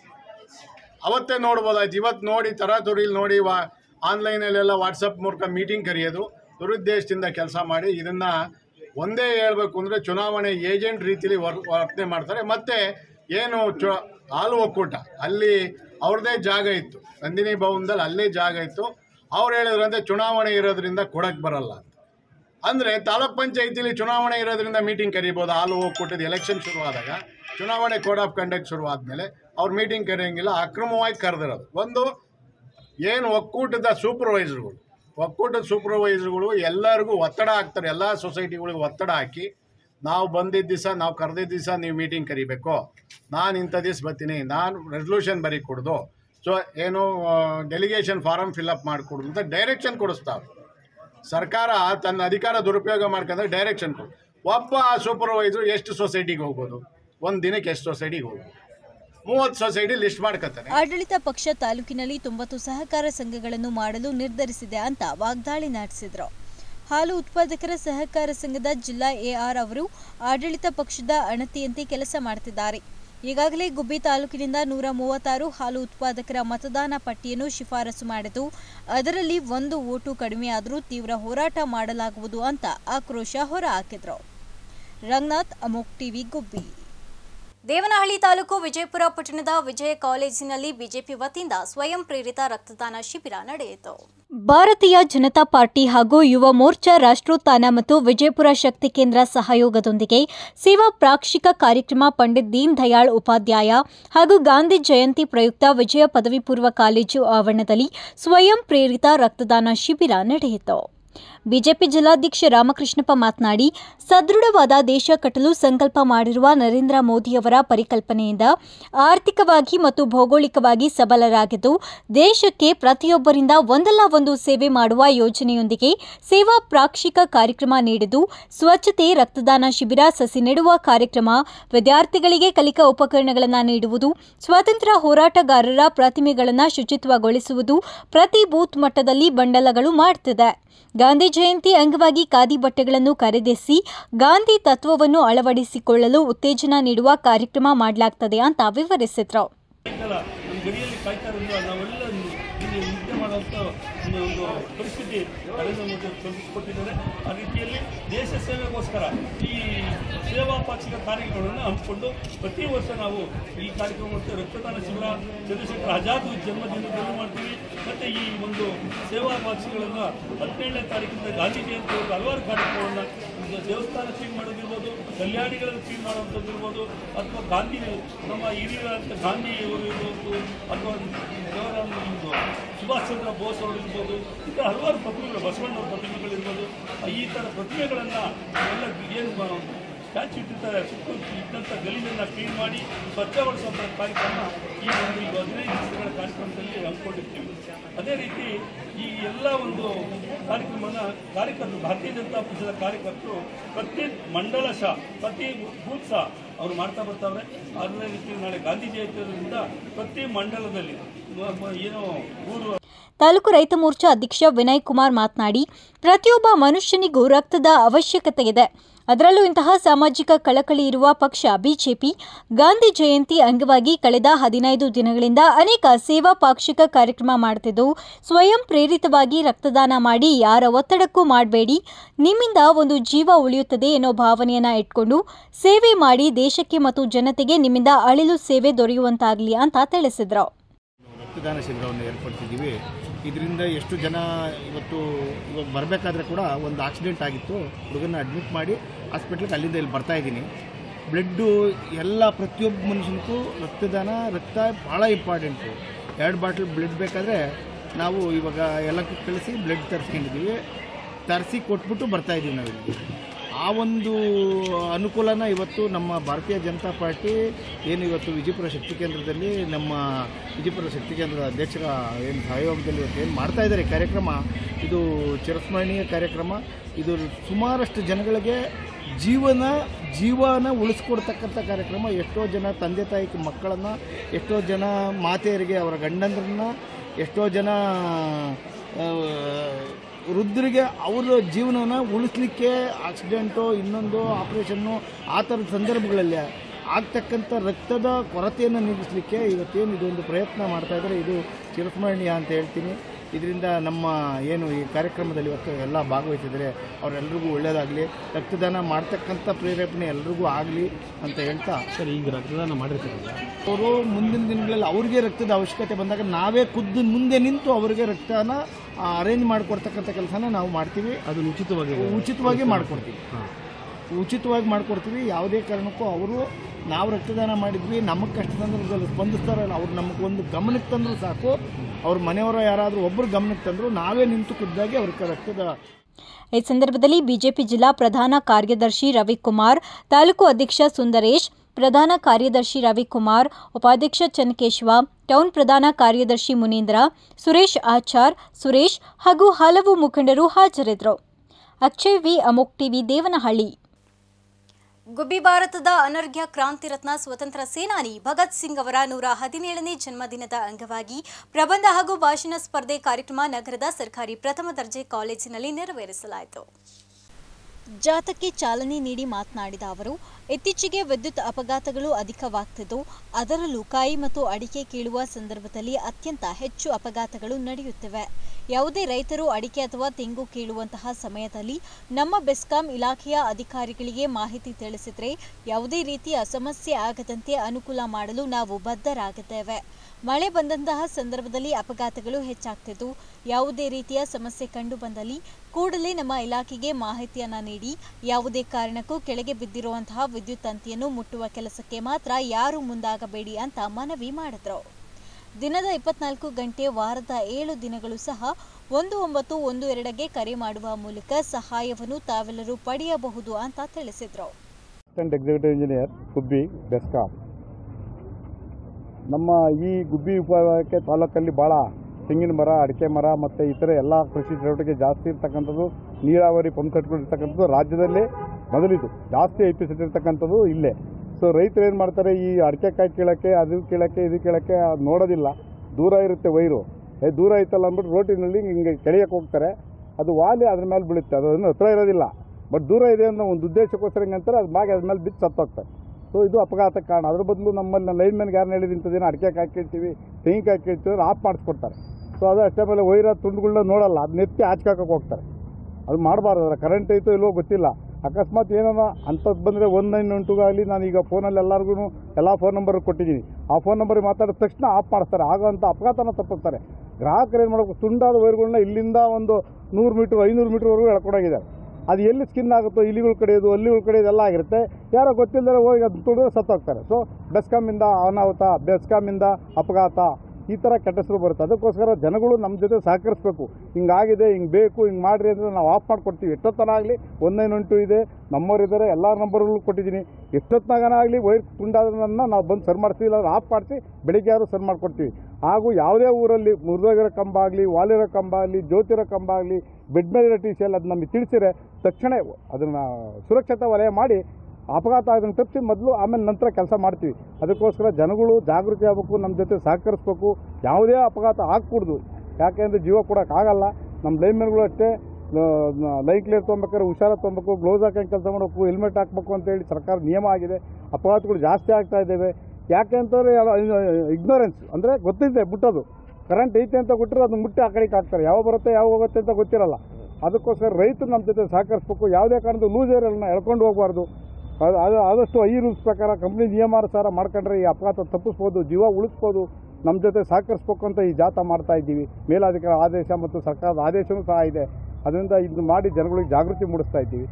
ಅವತ್ತೇ ನೋಡ್ಬೋದಾಯ್ತು. ಇವತ್ತು ನೋಡಿ ತರಾತುರಿಲಿ ನೋಡಿ ವಾ ಆನ್ಲೈನಲ್ಲೆಲ್ಲ ವಾಟ್ಸಪ್ ಮೂಲಕ ಮೀಟಿಂಗ್ ಕರೆಯೋದು ದುರುದ್ದೇಶದಿಂದ ಕೆಲಸ ಮಾಡಿ ಇದನ್ನು ಒಂದೇ ಹೇಳಬೇಕು ಅಂದರೆ ಚುನಾವಣೆ ಏಜೆಂಟ್ ರೀತಿಯಲ್ಲಿ ವರ್ ವರ್ತನೆ ಮಾಡ್ತಾರೆ. ಮತ್ತು ಏನು ಚು ಹಾಲು ಒಕ್ಕೂಟ ಅಲ್ಲಿ ಅವ್ರದ್ದೇ ಜಾಗ ಇತ್ತು, ನಂದಿನಿ ಭವನದಲ್ಲಿ ಅಲ್ಲೇ ಜಾಗ ಇತ್ತು. ಅವ್ರು ಹೇಳಿದ್ರಂತೆ ಚುನಾವಣೆ ಇರೋದ್ರಿಂದ ಕೊಡಕ್ಕೆ ಬರಲ್ಲ ಅಂತ. ಅಂದರೆ ತಾಲೂಕ್ ಪಂಚಾಯತಿಲಿ ಚುನಾವಣೆ ಇರೋದ್ರಿಂದ ಮೀಟಿಂಗ್ ಕರಿಬೋದು. ಹಾಲು ಒಕ್ಕೂಟದ ಎಲೆಕ್ಷನ್ ಶುರುವಾದಾಗ ಚುನಾವಣೆ ಕೋಡ್ ಆಫ್ ಕಂಡಕ್ಟ್ ಶುರುವಾದಮೇಲೆ ಅವ್ರು ಮೀಟಿಂಗ್ ಕರೆಯೋಂಗಿಲ್ಲ, ಅಕ್ರಮವಾಗಿ ಕರೆದಿರೋದು. ಒಂದು ಏನು ಒಕ್ಕೂಟದ ಸೂಪರ್ವೈಸರ್ಗಳು ಒಕ್ಕೂಟದ ಸೂಪರ್ವೈಸರ್ಗಳು ಎಲ್ಲರಿಗೂ ಒತ್ತಡ ಹಾಕ್ತಾರೆ. ಎಲ್ಲ ಸೊಸೈಟಿಗಳಿಗೂ ಒತ್ತಡ ಹಾಕಿ ನಾವು ಬಂದಿದ್ದ ದಿವಸ ನಾವು ಕರೆದಿದ್ದ ದಿವಸ ನೀವು ಮೀಟಿಂಗ್ ಕರಿಬೇಕು, ನಾನು ಇಂಥ ದಿವಸ ಬರ್ತೀನಿ, ನಾನು ರೆಸಲ್ಯೂಷನ್ ಬರೀ ಕೊಡೋದು, ಸೊ ಏನು ಡೆಲಿಗೇಷನ್ ಫಾರಮ್ ಫಿಲ್ಅಪ್ ಮಾಡಿಕೊಡೋದು ಅಂತ ಡೈರೆಕ್ಷನ್ ಕೊಡಿಸ್ತಾರೆ. ಸರ್ಕಾರ ತನ್ನ ಅಧಿಕಾರ ದುರುಪಯೋಗ ಮಾಡ್ಕೊಂಡ್ರೆ ಡೈರೆಕ್ಷನ್ ಕೊಡು. ಒಬ್ಬ ಸೂಪರ್ವೈಸರ್ ಎಷ್ಟು ಸೊಸೈಟಿಗೆ ಹೋಗ್ಬೋದು, ಒಂದು ದಿನಕ್ಕೆ ಎಷ್ಟು ಸೊಸೈಟಿಗೆ ಹೋಗ್ಬೋದು, ಮೂವತ್ತು ಸೊಸೈಟಿ ಲಿಸ್ಟ್ ಮಾಡ್ಕೊತಾರೆ. ಆಡಳಿತ ಪಕ್ಷ ತಾಲೂಕಿನಲ್ಲಿ ತೊಂಬತ್ತು ಸಹಕಾರ ಸಂಘಗಳನ್ನು ಮಾಡಲು ನಿರ್ಧರಿಸಿದೆ ಅಂತ ವಾಗ್ದಾಳಿ ನಡೆಸಿದ್ರು. ಹಾಲು ಉತ್ಪಾದಕರ ಸಹಕಾರ ಸಂಘದ ಜಿಲ್ಲಾ ಎಆರ್ ಅವರು ಆಡಳಿತ ಪಕ್ಷದ ಅಣತಿಯಂತೆ ಕೆಲಸ ಮಾಡುತ್ತಿದ್ದಾರೆ. ಈಗಾಗಲೇ ಗುಬ್ಬಿ ತಾಲೂಕಿನಿಂದ ನೂರ ಮೂವತ್ತಾರು ಹಾಲು ಉತ್ಪಾದಕರ ಮತದಾನ ಪಟ್ಟಿಯನ್ನು ಶಿಫಾರಸು ಮಾಡಿದ್ದು ಅದರಲ್ಲಿ ಒಂದು ಓಟು ಕಡಿಮೆಯಾದರೂ ತೀವ್ರ ಹೋರಾಟ ಮಾಡಲಾಗುವುದು ಅಂತ ಆಕ್ರೋಶ ಹೊರಹಾಕಿದ್ರು. ರಂಗನಾಥ್, ಅಮೋಕ್ ಟಿವಿ, ಗುಬ್ಬಿ. ದೇವನಹಳ್ಳಿ ತಾಲೂಕು ವಿಜಯಪುರ ಪಟ್ಟಣದ ವಿಜಯ ಕಾಲೇಜಿನಲ್ಲಿ ಬಿಜೆಪಿ ವತಿಯಿಂದ ಸ್ವಯಂ ಪ್ರೇರಿತ ರಕ್ತದಾನ ಶಿಬಿರ ನಡೆಯಿತು. ಭಾರತೀಯ ಜನತಾ ಪಾರ್ಟಿ ಹಾಗೂ ಯುವ ಮೋರ್ಚಾ ರಾಷ್ಟ್ರೋತ್ಥಾನ ಮತ್ತು ವಿಜಯಪುರ ಶಕ್ತಿ ಕೇಂದ್ರ ಸಹಯೋಗದೊಂದಿಗೆ ಸೇವಾ ಪ್ರಾಕ್ಷಿಕ ಕಾರ್ಯಕ್ರಮ ಪಂಡಿತ್ ದೀನ್ ದಯಾಳ್ ಉಪಾಧ್ಯಾಯ ಹಾಗೂ ಗಾಂಧಿ ಜಯಂತಿ ಪ್ರಯುಕ್ತ ವಿಜಯ ಪದವಿ ಪೂರ್ವ ಕಾಲೇಜು ಆವರಣದಲ್ಲಿ ಸ್ವಯಂ ಪ್ರೇರಿತ ರಕ್ತದಾನ ಶಿಬಿರ ನಡೆಯಿತು. ಬಿಜೆಪಿ ಜಿಲ್ಲಾಧ್ಯಕ್ಷ ರಾಮಕೃಷ್ಣಪ್ಪ ಮಾತನಾಡಿ, ಸದೃಢವಾದ ದೇಶ ಕಟ್ಟಲು ಸಂಕಲ್ಪ ಮಾಡಿರುವ ನರೇಂದ್ರ ಮೋದಿಯವರ ಪರಿಕಲ್ಪನೆಯಿಂದ ಆರ್ಥಿಕವಾಗಿ ಮತ್ತು ಭೌಗೋಳಿಕವಾಗಿ ಸಬಲರಾಗಿದ್ದು ದೇಶಕ್ಕೆ ಪ್ರತಿಯೊಬ್ಬರಿಂದ ಒಂದಲ್ಲ ಒಂದು ಸೇವೆ ಮಾಡುವ ಯೋಜನೆಯೊಂದಿಗೆ ಸೇವಾ ಪ್ರಾಕ್ಷಿಕ ಕಾರ್ಯಕ್ರಮ ನೀಡಿದ್ದು ಸ್ವಚ್ಛತೆ, ರಕ್ತದಾನ ಶಿಬಿರ, ಸಸಿ ನೆಡುವ ಕಾರ್ಯಕ್ರಮ, ವಿದ್ಯಾರ್ಥಿಗಳಿಗೆ ಕಲಿಕಾ ಉಪಕರಣಗಳನ್ನು ನೀಡುವುದು, ಸ್ವಾತಂತ್ರ್ಯ ಹೋರಾಟಗಾರರ ಪ್ರತಿಮೆಗಳನ್ನು ಶುಚಿತ್ವಗೊಳಿಸುವುದು, ಪ್ರತಿ ಬೂತ್ ಮಟ್ಟದಲ್ಲಿ ಬಂಡಲಗಳು ಮಾಡುತ್ತಿದೆ. ಗಾಂಧಿ ಜಯಂತಿ ಅಂಗವಾಗಿ ಖಾದಿ ಬಟ್ಟೆಗಳನ್ನು ಖರೀದಿಸಿ ಗಾಂಧಿ ತತ್ವವನ್ನು ಅಳವಡಿಸಿಕೊಳ್ಳಲು ಉತ್ತೇಜನ ನೀಡುವ ಕಾರ್ಯಕ್ರಮ ಮಾಡಲಾಗುತ್ತದೆ ಅಂತ ವಿವರಿಸಿದರು. ಒಂದು ಪರಿಸ್ಥಿತಿ ನರೇಂದ್ರ ಮೋದಿ ಕಲ್ಪಿಸಿಕೊಟ್ಟಿದ್ದಾರೆ. ಆ ರೀತಿಯಲ್ಲಿ ದೇಶ ಸೇವೆಗೋಸ್ಕರ ಈ ಸೇವಾ ಪಾಕ್ಷಿಕ ಕಾರ್ಯಕ್ರಮಗಳನ್ನು ಹಮ್ಮಿಕೊಂಡು ಪ್ರತಿ ವರ್ಷ ನಾವು ಈ ಕಾರ್ಯಕ್ರಮ ಮಾಡ್ತೀವಿ. ರಕ್ತದಾನ ಶಿಬಿರ ಚಂದ್ರಶೇಖರ್ ಆಜಾದ್ ಜನ್ಮದಿನದಲ್ಲಿ ಮಾಡ್ತೀವಿ. ಮತ್ತು ಈ ಒಂದು ಸೇವಾ ಪಾಕ್ಷಿಗಳನ್ನು ಹದಿನೇಳನೇ ತಾರೀಕಿಂದ ಗಾಂಧಿ ಜಯಂತಿ ಹಲವಾರು ಕಾರ್ಯಕ್ರಮವನ್ನು ದೇವಸ್ಥಾನ ಕ್ಲೀನ್ ಮಾಡೋದಿರ್ಬೋದು, ಕಲ್ಯಾಣಿಗಳನ್ನು ಕ್ಲೀನ್ ಮಾಡುವಂಥದ್ದು ಇರ್ಬೋದು, ಅಥವಾ ಗಾಂಧಿ ನಮ್ಮ ಹಿರಿಯರಂಥ ಗಾಂಧಿಯವರು ಇರ್ಬೋದು, ಅಥವಾ ಸುಭಾಷ್ ಚಂದ್ರ ಬೋಸ್ ಅವರು ಇರ್ಬೋದು, ಈ ಥರ ಹಲವಾರು ಪ್ರತಿಮೆಗಳು, ಬಸವಣ್ಣವ್ರ ಪ್ರತಿಮೆಗಳಿರ್ಬೋದು, ಈ ಥರ ಪ್ರತಿಮೆಗಳನ್ನು ಎಲ್ಲ ಏನು ಪ್ಯಾಚ್ ಇಟ್ಟಿರ್ತಾರೆ ಸುತ್ತು ಇದ್ದಂಥ ಗಲೀಜನ್ನು ಕ್ಲೀನ್ ಮಾಡಿ ಸ್ವಚ್ಛಗೊಳಿಸುವಂಥ ಕಾರ್ಯಕ್ರಮ ಈ ಒಂದು ಈಗ ಹದಿನೈದು ದಿವಸಗಳ ಕಾರ್ಯಕ್ರಮದಲ್ಲಿ ಹಮ್ಮಿಕೊಂಡಿರ್ತೀವಿ. ಅದೇ ರೀತಿ ಈ ಎಲ್ಲ ಒಂದು ಕಾರ್ಯಕ್ರಮನ ಕಾರ್ಯಕರ್ತರು ಭಾರತೀಯ ಜನತಾ ಪಕ್ಷದ ಕಾರ್ಯಕರ್ತರು ಪ್ರತಿ ಮಂಡಲ ಸಹ ಪ್ರತಿ ಬೂತ್ ಸಹ ಅವರು ಮಾಡ್ತಾ ಬರ್ತಾವ್ರೆ. ಅದೇ ರೀತಿ ನಾಳೆ ಗಾಂಧಿ ಜಯಂತಿ ಇರೋದ್ರಿಂದ ಪ್ರತಿ ಮಂಡಲದಲ್ಲಿ ಏನೋ ಊರು ತಾಲೂಕು ರೈತ ಮೋರ್ಚಾ ಅಧ್ಯಕ್ಷ ವಿನಯ್ ಕುಮಾರ್ ಮಾತನಾಡಿ, ಪ್ರತಿಯೊಬ್ಬ ಮನುಷ್ಯನಿಗೂ ರಕ್ತದ ಅವಶ್ಯಕತೆ ಇದೆ. ಅದರಲ್ಲೂ ಇಂತಹ ಸಾಮಾಜಿಕ ಕಳಕಳಿ ಇರುವ ಪಕ್ಷ ಬಿಜೆಪಿ ಗಾಂಧಿ ಜಯಂತಿ ಅಂಗವಾಗಿ ಕಳೆದ ಹದಿನೈದು ದಿನಗಳಿಂದ ಅನೇಕ ಸೇವಾ ಪಾಕ್ಷಿಕ ಕಾರ್ಯಕ್ರಮ ಮಾಡುತ್ತಿದ್ದು, ಸ್ವಯಂ ಪ್ರೇರಿತವಾಗಿ ರಕ್ತದಾನ ಮಾಡಿ ಯಾರ ಒತ್ತಡಕ್ಕೂ ಮಾಡಬೇಡಿ, ನಿಮ್ಮಿಂದ ಒಂದು ಜೀವ ಉಳಿಯುತ್ತದೆ ಎನ್ನೋ ಭಾವನೆಯನ್ನ ಇಟ್ಕೊಂಡು ಸೇವೆ ಮಾಡಿ ದೇಶಕ್ಕೆ ಮತ್ತು ಜನತೆಗೆ ನಿಮ್ಮಿಂದ ಅಳಿಲು ಸೇವೆ ದೊರೆಯುವಂತಾಗಲಿ ಅಂತ ತಿಳಿಸಿದ್ರು. ರಕ್ತದಾನ ಶಿಬಿರವನ್ನು ಏರ್ಪಡಿಸಿದ್ದೀವಿ. ಇದರಿಂದ ಎಷ್ಟು ಜನ ಇವತ್ತು ಇವಾಗ ಬರಬೇಕಾದ್ರೆ ಕೂಡ ಒಂದು ಆಕ್ಸಿಡೆಂಟ್ ಆಗಿತ್ತು, ಹುಡುಗನ ಅಡ್ಮಿಟ್ ಮಾಡಿ ಹಾಸ್ಪಿಟ್ಲಿಗೆ ಅಲ್ಲಿಂದ ಇಲ್ಲಿ ಬರ್ತಾ ಇದ್ದೀನಿ. ಬ್ಲಡ್ಡು ಎಲ್ಲ ಪ್ರತಿಯೊಬ್ಬ ಮನುಷ್ಯನಿಗೂ ರಕ್ತದಾನ ರಕ್ತ ಭಾಳ ಇಂಪಾರ್ಟೆಂಟು. ಎರಡು ಬಾಟ್ಲ್ ಬ್ಲಡ್ ಬೇಕಾದರೆ ನಾವು ಇವಾಗ ಎಲ್ಲಕ್ಕೂ ಕಳಿಸಿ ಬ್ಲಡ್ ತರಿಸ್ಕೊಂಡಿದ್ದೀವಿ. ತರಿಸಿ ಕೊಟ್ಬಿಟ್ಟು ಬರ್ತಾಯಿದ್ದೀವಿ ನಾವು ಇಲ್ಲಿ. ಆ ಒಂದು ಅನುಕೂಲನ ಇವತ್ತು ನಮ್ಮ ಭಾರತೀಯ ಜನತಾ ಪಾರ್ಟಿ ಏನು ಇವತ್ತು ವಿಜಯಪುರ ಶಕ್ತಿ ಕೇಂದ್ರದಲ್ಲಿ ನಮ್ಮ ವಿಜಯಪುರ ಶಕ್ತಿ ಕೇಂದ್ರದ ಅಧ್ಯಕ್ಷರ ಏನು ಸಹಯೋಗದಲ್ಲಿ ಇವತ್ತು ಏನು ಮಾಡ್ತಾಯಿದ್ದಾರೆ ಕಾರ್ಯಕ್ರಮ, ಇದು ಚಿರಸ್ಮರಣೀಯ ಕಾರ್ಯಕ್ರಮ. ಇದು ಸುಮಾರಷ್ಟು ಜನಗಳಿಗೆ ಜೀವನ ಜೀವನ ಉಳಿಸ್ಕೊಡ್ತಕ್ಕಂಥ ಕಾರ್ಯಕ್ರಮ. ಎಷ್ಟೋ ಜನ ತಂದೆ ತಾಯಿ ಮಕ್ಕಳನ್ನು, ಎಷ್ಟೋ ಜನ ಮಾತೆಯರಿಗೆ ಅವರ ಗಂಡಂದ್ರನ್ನ, ಎಷ್ಟೋ ಜನ ವೃದ್ಧರಿಗೆ ಅವರ ಜೀವನನ ಉಳಿಸ್ಲಿಕ್ಕೆ ಆಕ್ಸಿಡೆಂಟು ಇನ್ನೊಂದು ಆಪ್ರೇಷನ್ನು ಆ ಥರದ ಸಂದರ್ಭಗಳಲ್ಲಿ ಆಗ್ತಕ್ಕಂಥ ರಕ್ತದ ಕೊರತೆಯನ್ನು ನೀಗಿಸಲಿಕ್ಕೆ ಇವತ್ತೇನು ಇದೊಂದು ಪ್ರಯತ್ನ ಮಾಡ್ತಾಯಿದ್ದಾರೆ. ಇದು ಚಿರಸ್ಮರಣೀಯ ಅಂತ ಹೇಳ್ತೀನಿ. ಇದರಿಂದ ನಮ್ಮ ಏನು ಈ ಕಾರ್ಯಕ್ರಮದಲ್ಲಿ ಇವತ್ತು ಎಲ್ಲ ಭಾಗವಹಿಸಿದರೆ ಅವರೆಲ್ಲರಿಗೂ ಒಳ್ಳೆಯದಾಗಲಿ, ರಕ್ತದಾನ ಮಾಡ್ತಕ್ಕಂಥ ಪ್ರೇರೇಪಣೆ ಎಲ್ರಿಗೂ ಆಗಲಿ ಅಂತ ಹೇಳ್ತಾ, ಸರ್ ಈಗ ರಕ್ತದಾನ ಮಾಡಿರ್ತಾರೆ ಅವರು ಮುಂದಿನ ದಿನಗಳಲ್ಲಿ ಅವ್ರಿಗೆ ರಕ್ತದ ಅವಶ್ಯಕತೆ ಬಂದಾಗ ನಾವೇ ಖುದ್ದು ಮುಂದೆ ನಿಂತು ಅವರಿಗೆ ರಕ್ತನ ಅರೇಂಜ್ ಮಾಡಿಕೊಡ್ತಕ್ಕಂಥ ಕೆಲಸನ ನಾವು ಮಾಡ್ತೀವಿ. ಅದನ್ನು ಉಚಿತವಾಗಿ ಉಚಿತವಾಗಿ ಮಾಡಿಕೊಡ್ತೀವಿ ಉಚಿತವಾಗಿ ಮಾಡಿಕೊಡ್ತೀವಿ. ಯಾವುದೇ ಕಾರಣಕ್ಕೂ ಅವರು ನಾವು ರಕ್ತದಾನ ಮಾಡಿದ್ವಿ, ನಮಗೆ ಕಷ್ಟ ಸಂದರ್ಭದಲ್ಲಿ ಸ್ಪಂದಿಸ್ತಾರಲ್ಲ, ಅವ್ರು ನಮಗೊಂದು ಗಮನಕ್ಕೆ ತಂದರೂ ಸಾಕು. ಅವ್ರ ಮನೆಯವರ ಯಾರಾದರೂ ಒಬ್ಬರು ಗಮನಕ್ಕೆ ತಂದರೂ ನಾವೇ ನಿಂತು ಖುದ್ದಾಗಿ ಅವ್ರ ರಕ್ತದ. ಈ ಸಂದರ್ಭದಲ್ಲಿ ಬಿಜೆಪಿ ಜಿಲ್ಲಾ ಪ್ರಧಾನ ಕಾರ್ಯದರ್ಶಿ ರವಿಕುಮಾರ್, ತಾಲೂಕು ಅಧ್ಯಕ್ಷ ಸುಂದರೇಶ್, ಪ್ರಧಾನ ಕಾರ್ಯದರ್ಶಿ ರವಿಕುಮಾರ್, ಉಪಾಧ್ಯಕ್ಷ ಚನ್ನಕೇಶವ, ಟೌನ್ ಪ್ರಧಾನ ಕಾರ್ಯದರ್ಶಿ ಮುನೀಂದ್ರ, ಸುರೇಶ್ ಆಚಾರ್, ಸುರೇಶ್ ಹಾಗೂ ಹಲವು ಮುಖಂಡರು ಹಾಜರಿದ್ದರು. Akshay V, Amogh TV, Devanahalli. ಗುಬ್ಬಿ ಭಾರತದ ಅನರ್ಘ್ಯ ಕ್ರಾಂತಿ ರತ್ನ ಸ್ವತಂತ್ರ ಸೇನಾನಿ ಭಗತ್ ಸಿಂಗ್ ಅವರ ನೂರ ಹದಿನೇಳನೇ ಜನ್ಮದಿನದ ಅಂಗವಾಗಿ ಪ್ರಬಂಧ ಹಾಗೂ ಭಾಷಣ ಸ್ಪರ್ಧೆ ಕಾರ್ಯಕ್ರಮ ನಗರದ ಸರ್ಕಾರಿ ಪ್ರಥಮ ದರ್ಜೆ ಕಾಲೇಜಿನಲ್ಲಿ ನೆರವೇರಿಸಲಾಯಿತು. ಜಾಥಾಕ್ಕೆ ಚಾಲನೆ ನೀಡಿ ಮಾತನಾಡಿದ ಅವರು, ಇತ್ತೀಚೆಗೆ ವಿದ್ಯುತ್ ಅಪಘಾತಗಳು ಅಧಿಕವಾಗ್ತಿದ್ದು, ಅದರಲ್ಲೂ ಕಾಯಿ ಮತ್ತು ಅಡಿಕೆ ಕೀಳುವ ಸಂದರ್ಭದಲ್ಲಿ ಅತ್ಯಂತ ಹೆಚ್ಚು ಅಪಘಾತಗಳು ನಡೆಯುತ್ತಿವೆ. ಯಾವುದೇ ರೈತರು ಅಡಿಕೆ ಅಥವಾ ತೆಂಗು ಕೀಳುವಂತಹ ಸಮಯದಲ್ಲಿ ನಮ್ಮ ಬೆಸ್ಕಾಂ ಇಲಾಖೆಯ ಅಧಿಕಾರಿಗಳಿಗೆ ಮಾಹಿತಿ ತಿಳಿಸಿದರೆ ಯಾವುದೇ ರೀತಿಯ ಸಮಸ್ಯೆ ಆಗದಂತೆ ಅನುಕೂಲ ಮಾಡಲು ನಾವು ಬದ್ಧರಾಗಿದ್ದೇವೆ. ಮಳೆ ಬಂದಂತಹ ಸಂದರ್ಭದಲ್ಲಿ ಅಪಘಾತಗಳು ಹೆಚ್ಚಾಗ್ತಿದ್ದು, ಯಾವುದೇ ರೀತಿಯ ಸಮಸ್ಯೆ ಕಂಡು ಬಂದಲ್ಲಿ ಕೂಡಲೇ ನಮ್ಮ ಇಲಾಖೆಗೆ ಮಾಹಿತಿಯನ್ನ ನೀಡಿ, ಯಾವುದೇ ಕಾರಣಕ್ಕೂ ಕೆಳಗೆ ಬಿದ್ದಿರುವಂತಹ ವಿದ್ಯುತ್ ತಂತಿಯನ್ನು ಮುಟ್ಟುವ ಕೆಲಸಕ್ಕೆ ಮಾತ್ರ ಯಾರು ಮುಂದಾಗಬೇಡಿ ಅಂತ ಮನವಿ ಮಾಡಿದ್ರು. ದಿನದ ಇಪ್ಪತ್ನಾಲ್ಕು ಗಂಟೆ ವಾರದ ಏಳು ದಿನಗಳು ಸಹ ಒಂದು ಒಂಬತ್ತು ಒಂದು ಎರಡಕ್ಕೆ ಕರೆ ಮಾಡುವ ಮೂಲಕ ಸಹಾಯವನ್ನು ತಾವೆಲ್ಲರೂ ಪಡೆಯಬಹುದು ಅಂತ ತಿಳಿಸಿದ್ರು. Executive engineer Gubbi BESCOM. ನಮ್ಮ ಈ ಗುಬ್ಬಿ ಉಪವಿಭಾಗಕ್ಕೆ ತಾಲೂಕಲ್ಲಿ ಭಾಳ ತೆಂಗಿನ ಮರ, ಅಡಿಕೆ ಮರ ಮತ್ತು ಇತರೆ ಎಲ್ಲ ಕೃಷಿ ಚಟುವಟಿಕೆ ಜಾಸ್ತಿ ಇರ್ತಕ್ಕಂಥದ್ದು, ನೀರಾವರಿ ಪಂಪ್ ಸೆಟ್ಗಳು ಇರ್ತಕ್ಕಂಥದ್ದು ರಾಜ್ಯದಲ್ಲೇ ಮೊದಲಿದು. ಜಾಸ್ತಿ ಐ ಪಿ ಸೆಟ್ ಇರ್ತಕ್ಕಂಥದ್ದು ಇಲ್ಲೇ. ಸೊ ರೈತರು ಏನು ಮಾಡ್ತಾರೆ, ಈ ಅಡಿಕೆಕಾಯಿ ಕೀಳಕ್ಕೆ, ಅದು ಕೀಳಕ್ಕೆ, ಇದು ಕೀಳಕ್ಕೆ ನೋಡೋದಿಲ್ಲ. ದೂರ ಇರುತ್ತೆ ವೈರು, ಏ ದೂರ ಐತಲ್ಲ ಅಂದ್ಬಿಟ್ಟು ರೋಟಿನಲ್ಲಿ ಹಿಂಗೆ ಕೆಳೆಯಕ್ಕೆ ಹೋಗ್ತಾರೆ. ಅದು ವಾಲಿ ಅದ್ರ ಮೇಲೆ ಬೀಳುತ್ತೆ, ಅದನ್ನು ಹತ್ರ ಇರೋದಿಲ್ಲ. ಬಟ್ ದೂರ ಇದೆ ಅನ್ನೋ ಒಂದು ಉದ್ದೇಶಕ್ಕೋಸ್ಕರ ಹಿಂಗಂತಾರೆ, ಅದು ಮಾಗೆ ಅದ್ರ ಮೇಲೆ ಬಿದ್ದು ಸತ್ತೋಗ್ತಾರೆ. ಸೊ ಇದು ಅಪಘಾತಕ್ಕೆ ಕಾರಣ. ಅದ್ರ ಬದಲು ನಮ್ಮಲ್ಲಿ ಲೈನ್ ಮ್ಯಾನ್ಗೆ ಯಾರು ಹೇಳಿದ ಇಂಥದ್ದೇನು ಅಡಿಕೆಕಾಯಿ ಕೀಳ್ತೀವಿ, ತೆಂಗಿನಕಾಯಿ ಕೀಳ್ತೀವಿ ಆಫ್ ಮಾಡಿಸ್ಕೊಡ್ತಾರೆ. ಸೊ ಅದು ಅಷ್ಟೇ ಮೇಲೆ ವೈರ ತುಂಡುಗಳನ್ನ ನೋಡಲ್ಲ, ಅದು ನೆತ್ತಿ ಆಚ್ಕಾಕಕ್ಕೆ ಹೋಗ್ತಾರೆ. ಅದು ಮಾಡಬಾರ್ದು. ಅದರ ಕರೆಂಟ್ ಐತೋ ಇಲ್ವೋ ಗೊತ್ತಿಲ್ಲ. ಅಕಸ್ಮಾತ್ ಏನಾರ ಅಂಥದ್ದು ಬಂದರೆ ಒನ್ ನೈನ್ ಎಂಟುಗಾಗಲಿ, ನಾನೀಗ ಫೋನಲ್ಲಿ ಎಲ್ಲರಿಗೂ ಎಲ್ಲ ಫೋನ್ ನಂಬರ್ ಕೊಟ್ಟಿದ್ದೀನಿ. ಆ ಫೋನ್ ನಂಬರಿಗೆ ಮಾತಾಡಿದ ತಕ್ಷಣ ಆಫ್ ಮಾಡಿಸ್ತಾರೆ. ಆಗೋಂಥ ಅಪಘಾತನ ತಪ್ಪಿಸ್ತಾರೆ. ಗ್ರಾಹಕರು ಏನು ಮಾಡಬೇಕು, ತುಂಡಾದ ವೈರ್ಗಳನ್ನ ಇಲ್ಲಿಂದ ಒಂದು ನೂರು ಮೀಟ್ರ್ ಐನೂರು ಮೀಟ್ರ್ವರೆಗೂ ಎಳ್ಕೊಂಡೋಗಿದ್ದಾರೆ. ಅದು ಎಲ್ಲಿ ಸ್ಕಿನ್ ಆಗುತ್ತೋ, ಇಲಿಗಳು ಕಡಿಯೋದು, ಅಲ್ಲಿಗಳು ಕಡಿಯೋದು ಎಲ್ಲ ಆಗಿರುತ್ತೆ. ಯಾರೋ ಗೊತ್ತಿಲ್ಲದೆ ಹೋಗಿ ಅದು ತುಳಿದು ಸತ್ತೋಗ್ತಾರೆ. ಸೊ ಬೆಸ್ಕಾಮಿಂದ ಅನಾಹುತ, ಬೆಸ್ಕಾಮಿಂದ ಅಪಘಾತ ಈ ಥರ ಕೆಟ್ಟ ಹೆಸರು ಬರುತ್ತೆ. ಅದಕ್ಕೋಸ್ಕರ ಜನಗಳು ನಮ್ಮ ಜೊತೆ ಸಹಕರಿಸಬೇಕು. ಹಿಂಗಾಗಿದೆ, ಹಿಂಗೆ ಬೇಕು, ಹಿಂಗೆ ಮಾಡಿರಿ ಅಂದರೆ ನಾವು ಆಫ್ ಮಾಡಿಕೊಡ್ತೀವಿ. ಎಷ್ಟೊತ್ತನ ಆಗಲಿ ಒನ್ ನೈನ್ ಒನ್ ಟು ಇದೆ, ನಮ್ಮವರಿದ್ದಾರೆ, ಎಲ್ಲ ನಂಬರ್ಗಳು ಕೊಟ್ಟಿದ್ದೀನಿ. ಎಷ್ಟೊತ್ತನಾಗನ ಆಗಲಿ ವೈರ್ ತುಂಡಾದ್ರನ್ನ ನಾವು ಬಂದು ಸರಿ ಮಾಡ್ತೀವಿ, ಇಲ್ಲ ಆಫ್ ಮಾಡಿಸಿ ಬೆಳಿಗ್ಗೆ ಯಾರು ಸರಿ ಮಾಡಿಕೊಡ್ತೀವಿ. ಹಾಗೂ ಯಾವುದೇ ಊರಲ್ಲಿ ಮುರಿದೋಗಿರೋ ಕಂಬ ಆಗಲಿ, ವಾಲಿರೋ ಕಂಬ ಆಗಲಿ, ಜ್ಯೋತಿರೋ ಕಂಬ ಆಗಲಿ, ಬೆಡ್ ಮೇಲಿರೋ ಟಿ ಸಿ ಎಲ್ಲ ಅದು ನಮಗೆ ತಿಳಿಸಿದ್ರೆ ತಕ್ಷಣ ಅದನ್ನು ಸುರಕ್ಷತಾ ವಲಯ ಮಾಡಿ ಅಪಘಾತ ಆಗೋದನ್ನು ತಪ್ಪಿಸಿ ಮೊದಲು ಆಮೇಲೆ ನಂತರ ಕೆಲಸ ಮಾಡ್ತೀವಿ. ಅದಕ್ಕೋಸ್ಕರ ಜನಗಳು ಜಾಗೃತಿ ಆಗಬೇಕು, ನಮ್ಮ ಜೊತೆ ಸಹಕರಿಸ್ಬೇಕು. ಯಾವುದೇ ಅಪಘಾತ ಆಗಕೂಡ್ದು, ಯಾಕೆಂದರೆ ಜೀವ ಕೊಡೋಕ್ಕಾಗಲ್ಲ. ನಮ್ಮ ಲೈನ್ಮೆನ್ಗಳು ಅಷ್ಟೇ ಲೈನ್ ಕ್ಲಿಯರ್ ತೊಗೊಬೇಕಾದ್ರೆ ಹುಷಾರಾಗಿ ತೊಗೊಬೇಕು, ಗ್ಲೌಸ್ ಹಾಕಿ ಕೆಲಸ ಮಾಡಬೇಕು, ಹೆಲ್ಮೆಟ್ ಹಾಕಬೇಕು ಅಂತೇಳಿ ಸರ್ಕಾರ ನಿಯಮ ಆಗಿದೆ. ಅಪಘಾತಗಳು ಜಾಸ್ತಿ ಆಗ್ತಾ ಇದ್ದಾವೆ. ಯಾಕೆ ಅಂತಂದರೆ ಇಗ್ನೋರೆನ್ಸ್ ಅಂದರೆ ಗೊತ್ತಿದೆ ಬಿಟ್ಟೋದು. ಕರೆಂಟ್ ಐತೆ ಅಂತ ಕೊಟ್ಟರೆ ಅದನ್ನ ಮುಟ್ಟಿ ಆ ಕಡೆಗೆ ಹಾಕ್ತಾರೆ. ಯಾವ ಬರುತ್ತೆ ಯಾವ ಹೋಗುತ್ತೆ ಅಂತ ಗೊತ್ತಿರಲ್ಲ. ಅದಕ್ಕೋಸ್ಕರ ರೈತರು ನಮ್ಮ ಜೊತೆ ಸಹಕರಿಸ್ಬೇಕು. ಯಾವುದೇ ಕಾರಣದ ಲೂಸ್ ಏರಿಯಲ್ನ ಎಳ್ಕೊಂಡು ಹೋಗಬಾರ್ದು. ಅದು ಅದು ಆದಷ್ಟು ಐ ರೂಲ್ಸ್ ಪ್ರಕಾರ ಕಂಪ್ನಿ ನಿಯಮಾನುಸಾರ ಮಾಡ್ಕೊಂಡ್ರೆ ಈ ಅಪಘಾತ ತಪ್ಪಿಸ್ಬೋದು, ಜೀವ ಉಳಿಸ್ಬೋದು. ನಮ್ಮ ಜೊತೆ ಸಹಕರಿಸ್ಬೇಕು ಅಂತ ಈ ಜಾಥಾ ಮಾಡ್ತಾ ಇದ್ದೀವಿ. ಮೇಲಾಧಿಕಾರಿ ಆದೇಶ ಮತ್ತು ಸರ್ಕಾರದ ಆದೇಶವೂ ಸಹ ಇದೆ. ಅದರಿಂದ ಇದನ್ನು ಮಾಡಿ ಜನಗಳಿಗೆ ಜಾಗೃತಿ ಮೂಡಿಸ್ತಾ ಇದ್ದೀವಿ.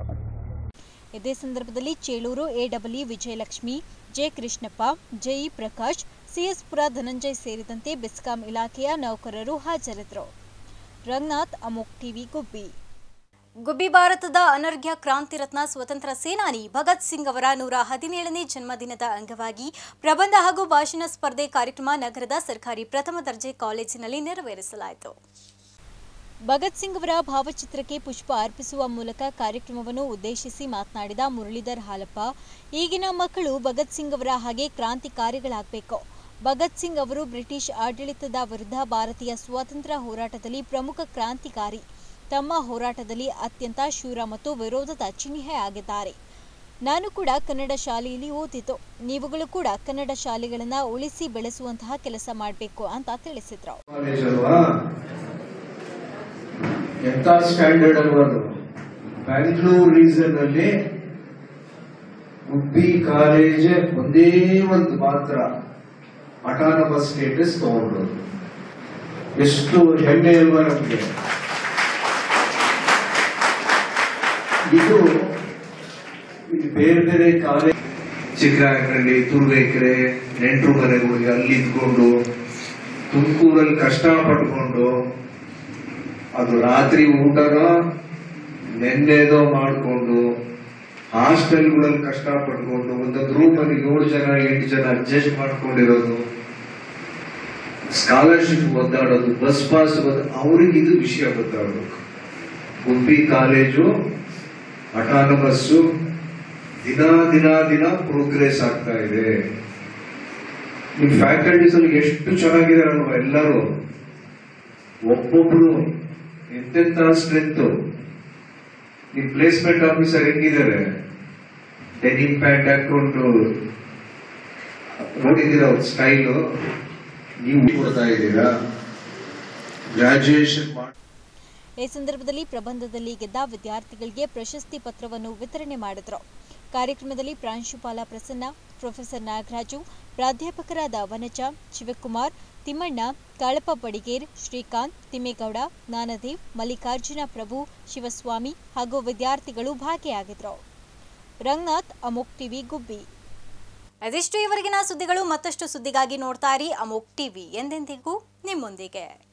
ಇದೇ ಸಂದರ್ಭದಲ್ಲಿ Cheluru A W Vijayalakshmi, J Krishnappa, JE Prakash, CS Pura Dhananjay ಸೇರಿದಂತೆ ಬೆಸ್ಕಾಂ ಇಲಾಖೆಯ ನೌಕರರು ಹಾಜರಿದ್ದರು. ರಂಗನಾಥ್, ಅಮೋಕ್ ಟಿವಿ, ಗುಬ್ಬಿ. ಗುಬ್ಬಿ ಭಾರತದ ಅನರ್ಘ್ಯ ಕ್ರಾಂತಿ ರತ್ನ ಸ್ವತಂತ್ರ ಸೇನಾನಿ ಭಗತ್ ಸಿಂಗ್ ಅವರ ನೂರ ಹದಿನೇಳನೇ ಜನ್ಮದಿನದ ಅಂಗವಾಗಿ ಪ್ರಬಂಧ ಹಾಗೂ ಭಾಷಣ ಸ್ಪರ್ಧೆ ಕಾರ್ಯಕ್ರಮ ನಗರದ ಸರ್ಕಾರಿ ಪ್ರಥಮ ದರ್ಜೆ ಕಾಲೇಜಿನಲ್ಲಿ ನೆರವೇರಿಸಲಾಯಿತು. ಭಗತ್ ಸಿಂಗ್ ಅವರ ಭಾವಚಿತ್ರಕ್ಕೆ ಪುಷ್ಪ ಅರ್ಪಿಸುವ ಮೂಲಕ ಕಾರ್ಯಕ್ರಮವನ್ನು ಉದ್ದೇಶಿಸಿ ಮಾತನಾಡಿದ ಮುರಳೀಧರ್ ಹಾಲಪ್ಪ, ಈಗಿನ ಮಕ್ಕಳು ಭಗತ್ ಸಿಂಗ್ ಅವರ ಹಾಗೆ ಕ್ರಾಂತಿಕಾರಿಗಳಾಗಬೇಕು. ಭಗತ್ ಸಿಂಗ್ ಅವರು ಬ್ರಿಟಿಷ್ ಆಡಳಿತದ ವಿರುದ್ಧ ಭಾರತೀಯ ಸ್ವಾತಂತ್ರ್ಯ ಹೋರಾಟದಲ್ಲಿ ಪ್ರಮುಖ ಕ್ರಾಂತಿಕಾರಿ. ತಮ್ಮ ಹೋರಾಟದಲ್ಲಿ ಅತ್ಯಂತ ಶೂರ ಮತ್ತು ವಿರೋಧದ ಚಿಹ್ನೆ ಆಗಿದ್ದಾರೆ. ನಾನು ಕೂಡ ಕನ್ನಡ ಶಾಲೆಯಲ್ಲಿ ಓದಿದ್ದು. ನೀವುಗಳು ಕೂಡ ಕನ್ನಡ ಶಾಲೆಗಳನ್ನು ಉಳಿಸಿ ಬೆಳೆಸುವಂತಹ ಕೆಲಸ ಮಾಡಬೇಕು ಅಂತ ತಿಳಿಸಿದ್ರು. ಎಂತ ಸ್ಟ್ಯಾಂಡರ್ಡ್ ಅಲ್ವದು. ಬ್ಯಾಂಗ್ಳೂರ್ ರೀಸನ್ ಅಲ್ಲಿ ಗುಬ್ಬಿ ಕಾಲೇಜ್ ಒಂದೇ ಒಂದು ಮಾತ್ರ ಅಟಾನಮಸ್ ಸ್ಟೇಟಸ್ ತಗೊಂಡ್ರು. ಎಷ್ಟು ಹೆಮ್ಮೆ ಅಲ್ವಾ ನಮಗೆ. ಇದು ಬೇರೆ ಬೇರೆ ಕಾಲೇಜ್ ಚಿಕ್ಕರಾಯಕರಳ್ಳಿ, ತುರುವೇಕೆರೆ, ನೆಂಟರು ಮನೆಗೆ ಹೋಗಿ ಅಲ್ಲಿ ಇದ್ಕೊಂಡು ತುಮಕೂರಲ್ಲಿ ಕಷ್ಟ ಪಟ್ಕೊಂಡು ಅದು ರಾತ್ರಿ ಊಟನ ನೆನ್ನೆದೋ ಮಾಡಿಕೊಂಡು ಹಾಸ್ಟೆಲ್ಗಳಲ್ಲಿ ಕಷ್ಟ ಪಡ್ಕೊಂಡು ಒಂದೊಂದು ರೂಮ್ ಅಲ್ಲಿ ಏಳು ಜನ ಎಂಟು ಜನ ಅಡ್ಜಸ್ಟ್ ಮಾಡ್ಕೊಂಡಿರೋದು, ಸ್ಕಾಲರ್ಶಿಪ್ ಒದ್ದಾಡೋದು, ಬಸ್ ಪಾಸ್ ಅವ್ರಿಗೆ ಇದು ವಿಷಯ ಗೊತ್ತಾಗಬೇಕು. ಗುಬ್ಬಿ ಕಾಲೇಜು ಅಟಾನಮಸ್ಸು ದಿನ ದಿನ ದಿನ ಪ್ರೋಗ್ರೆಸ್ ಆಗ್ತಾ ಇದೆ. ನಿಮ್ ಫ್ಯಾಕಲ್ಟೀಸ್ ಅಲ್ಲಿ ಎಷ್ಟು ಚೆನ್ನಾಗಿದಾರಲ್ವ ಎಲ್ಲರೂ. ಒಬ್ಬೊಬ್ರು ಎಂತೆಂತ ಸ್ಟ್ರೆಂತ್. ನಿಮ್ ಪ್ಲೇಸ್ಮೆಂಟ್ ಆಫೀಸರ್ ಹೆಂಗಿದ್ದಾರೆ, ಡೆನಿಮ್ ಪ್ಯಾಂಟ್ ಹಾಕೊಂಡು ನೋಡಿದ್ದೀರ ಅವ್ರ ಸ್ಟೈಲು. ನೀವು ಕೊಡ್ತಾ ಇದ್ದೀರಾ ಗ್ರಾಜುಯೇಷನ್ ಮಾಡಿ. ಈ ಸಂದರ್ಭದಲ್ಲಿ ಪ್ರಬಂಧದಲ್ಲಿ ಗೆದ್ದ ವಿದ್ಯಾರ್ಥಿಗಳಿಗೆ ಪ್ರಶಸ್ತಿ ಪತ್ರವನ್ನು ವಿತರಣೆ ಮಾಡಿದರು. ಕಾರ್ಯಕ್ರಮದಲ್ಲಿ ಪ್ರಾಂಶುಪಾಲ ಪ್ರಸನ್ನ, ಪ್ರೊಫೆಸರ್ ನಾಗರಾಜು, ಪ್ರಾಧ್ಯಾಪಕರಾದ ವನಜ, ಶಿವಕುಮಾರ್, ತಿಮ್ಮಣ್ಣ, ಕಾಳಪ್ಪ ಬಡಿಗೇರ್, ಶ್ರೀಕಾಂತ್, ತಿಮ್ಮೇಗೌಡ, ಜ್ಞಾನದೇವ್, ಮಲ್ಲಿಕಾರ್ಜುನ ಪ್ರಭು, ಶಿವಸ್ವಾಮಿ ಹಾಗೂ ವಿದ್ಯಾರ್ಥಿಗಳು ಭಾಗಿಯಾಗಿದ್ದರು. ರಂಗನಾಥ್, ಅಮೋಕ್ ಟಿವಿ, ಗುಬ್ಬಿ. ಅದಿಷ್ಟು ಇವರೆಗಿನ ಸುದ್ದಿಗಳು. ಮತ್ತಷ್ಟು ಸುದ್ದಿಗಾಗಿ ನೋಡ್ತಾ ಇರಿ ಅಮೋಕ್ ಟಿವಿ, ಎಂದೆಂದಿಗೂ ನಿಮ್ಮೊಂದಿಗೆ.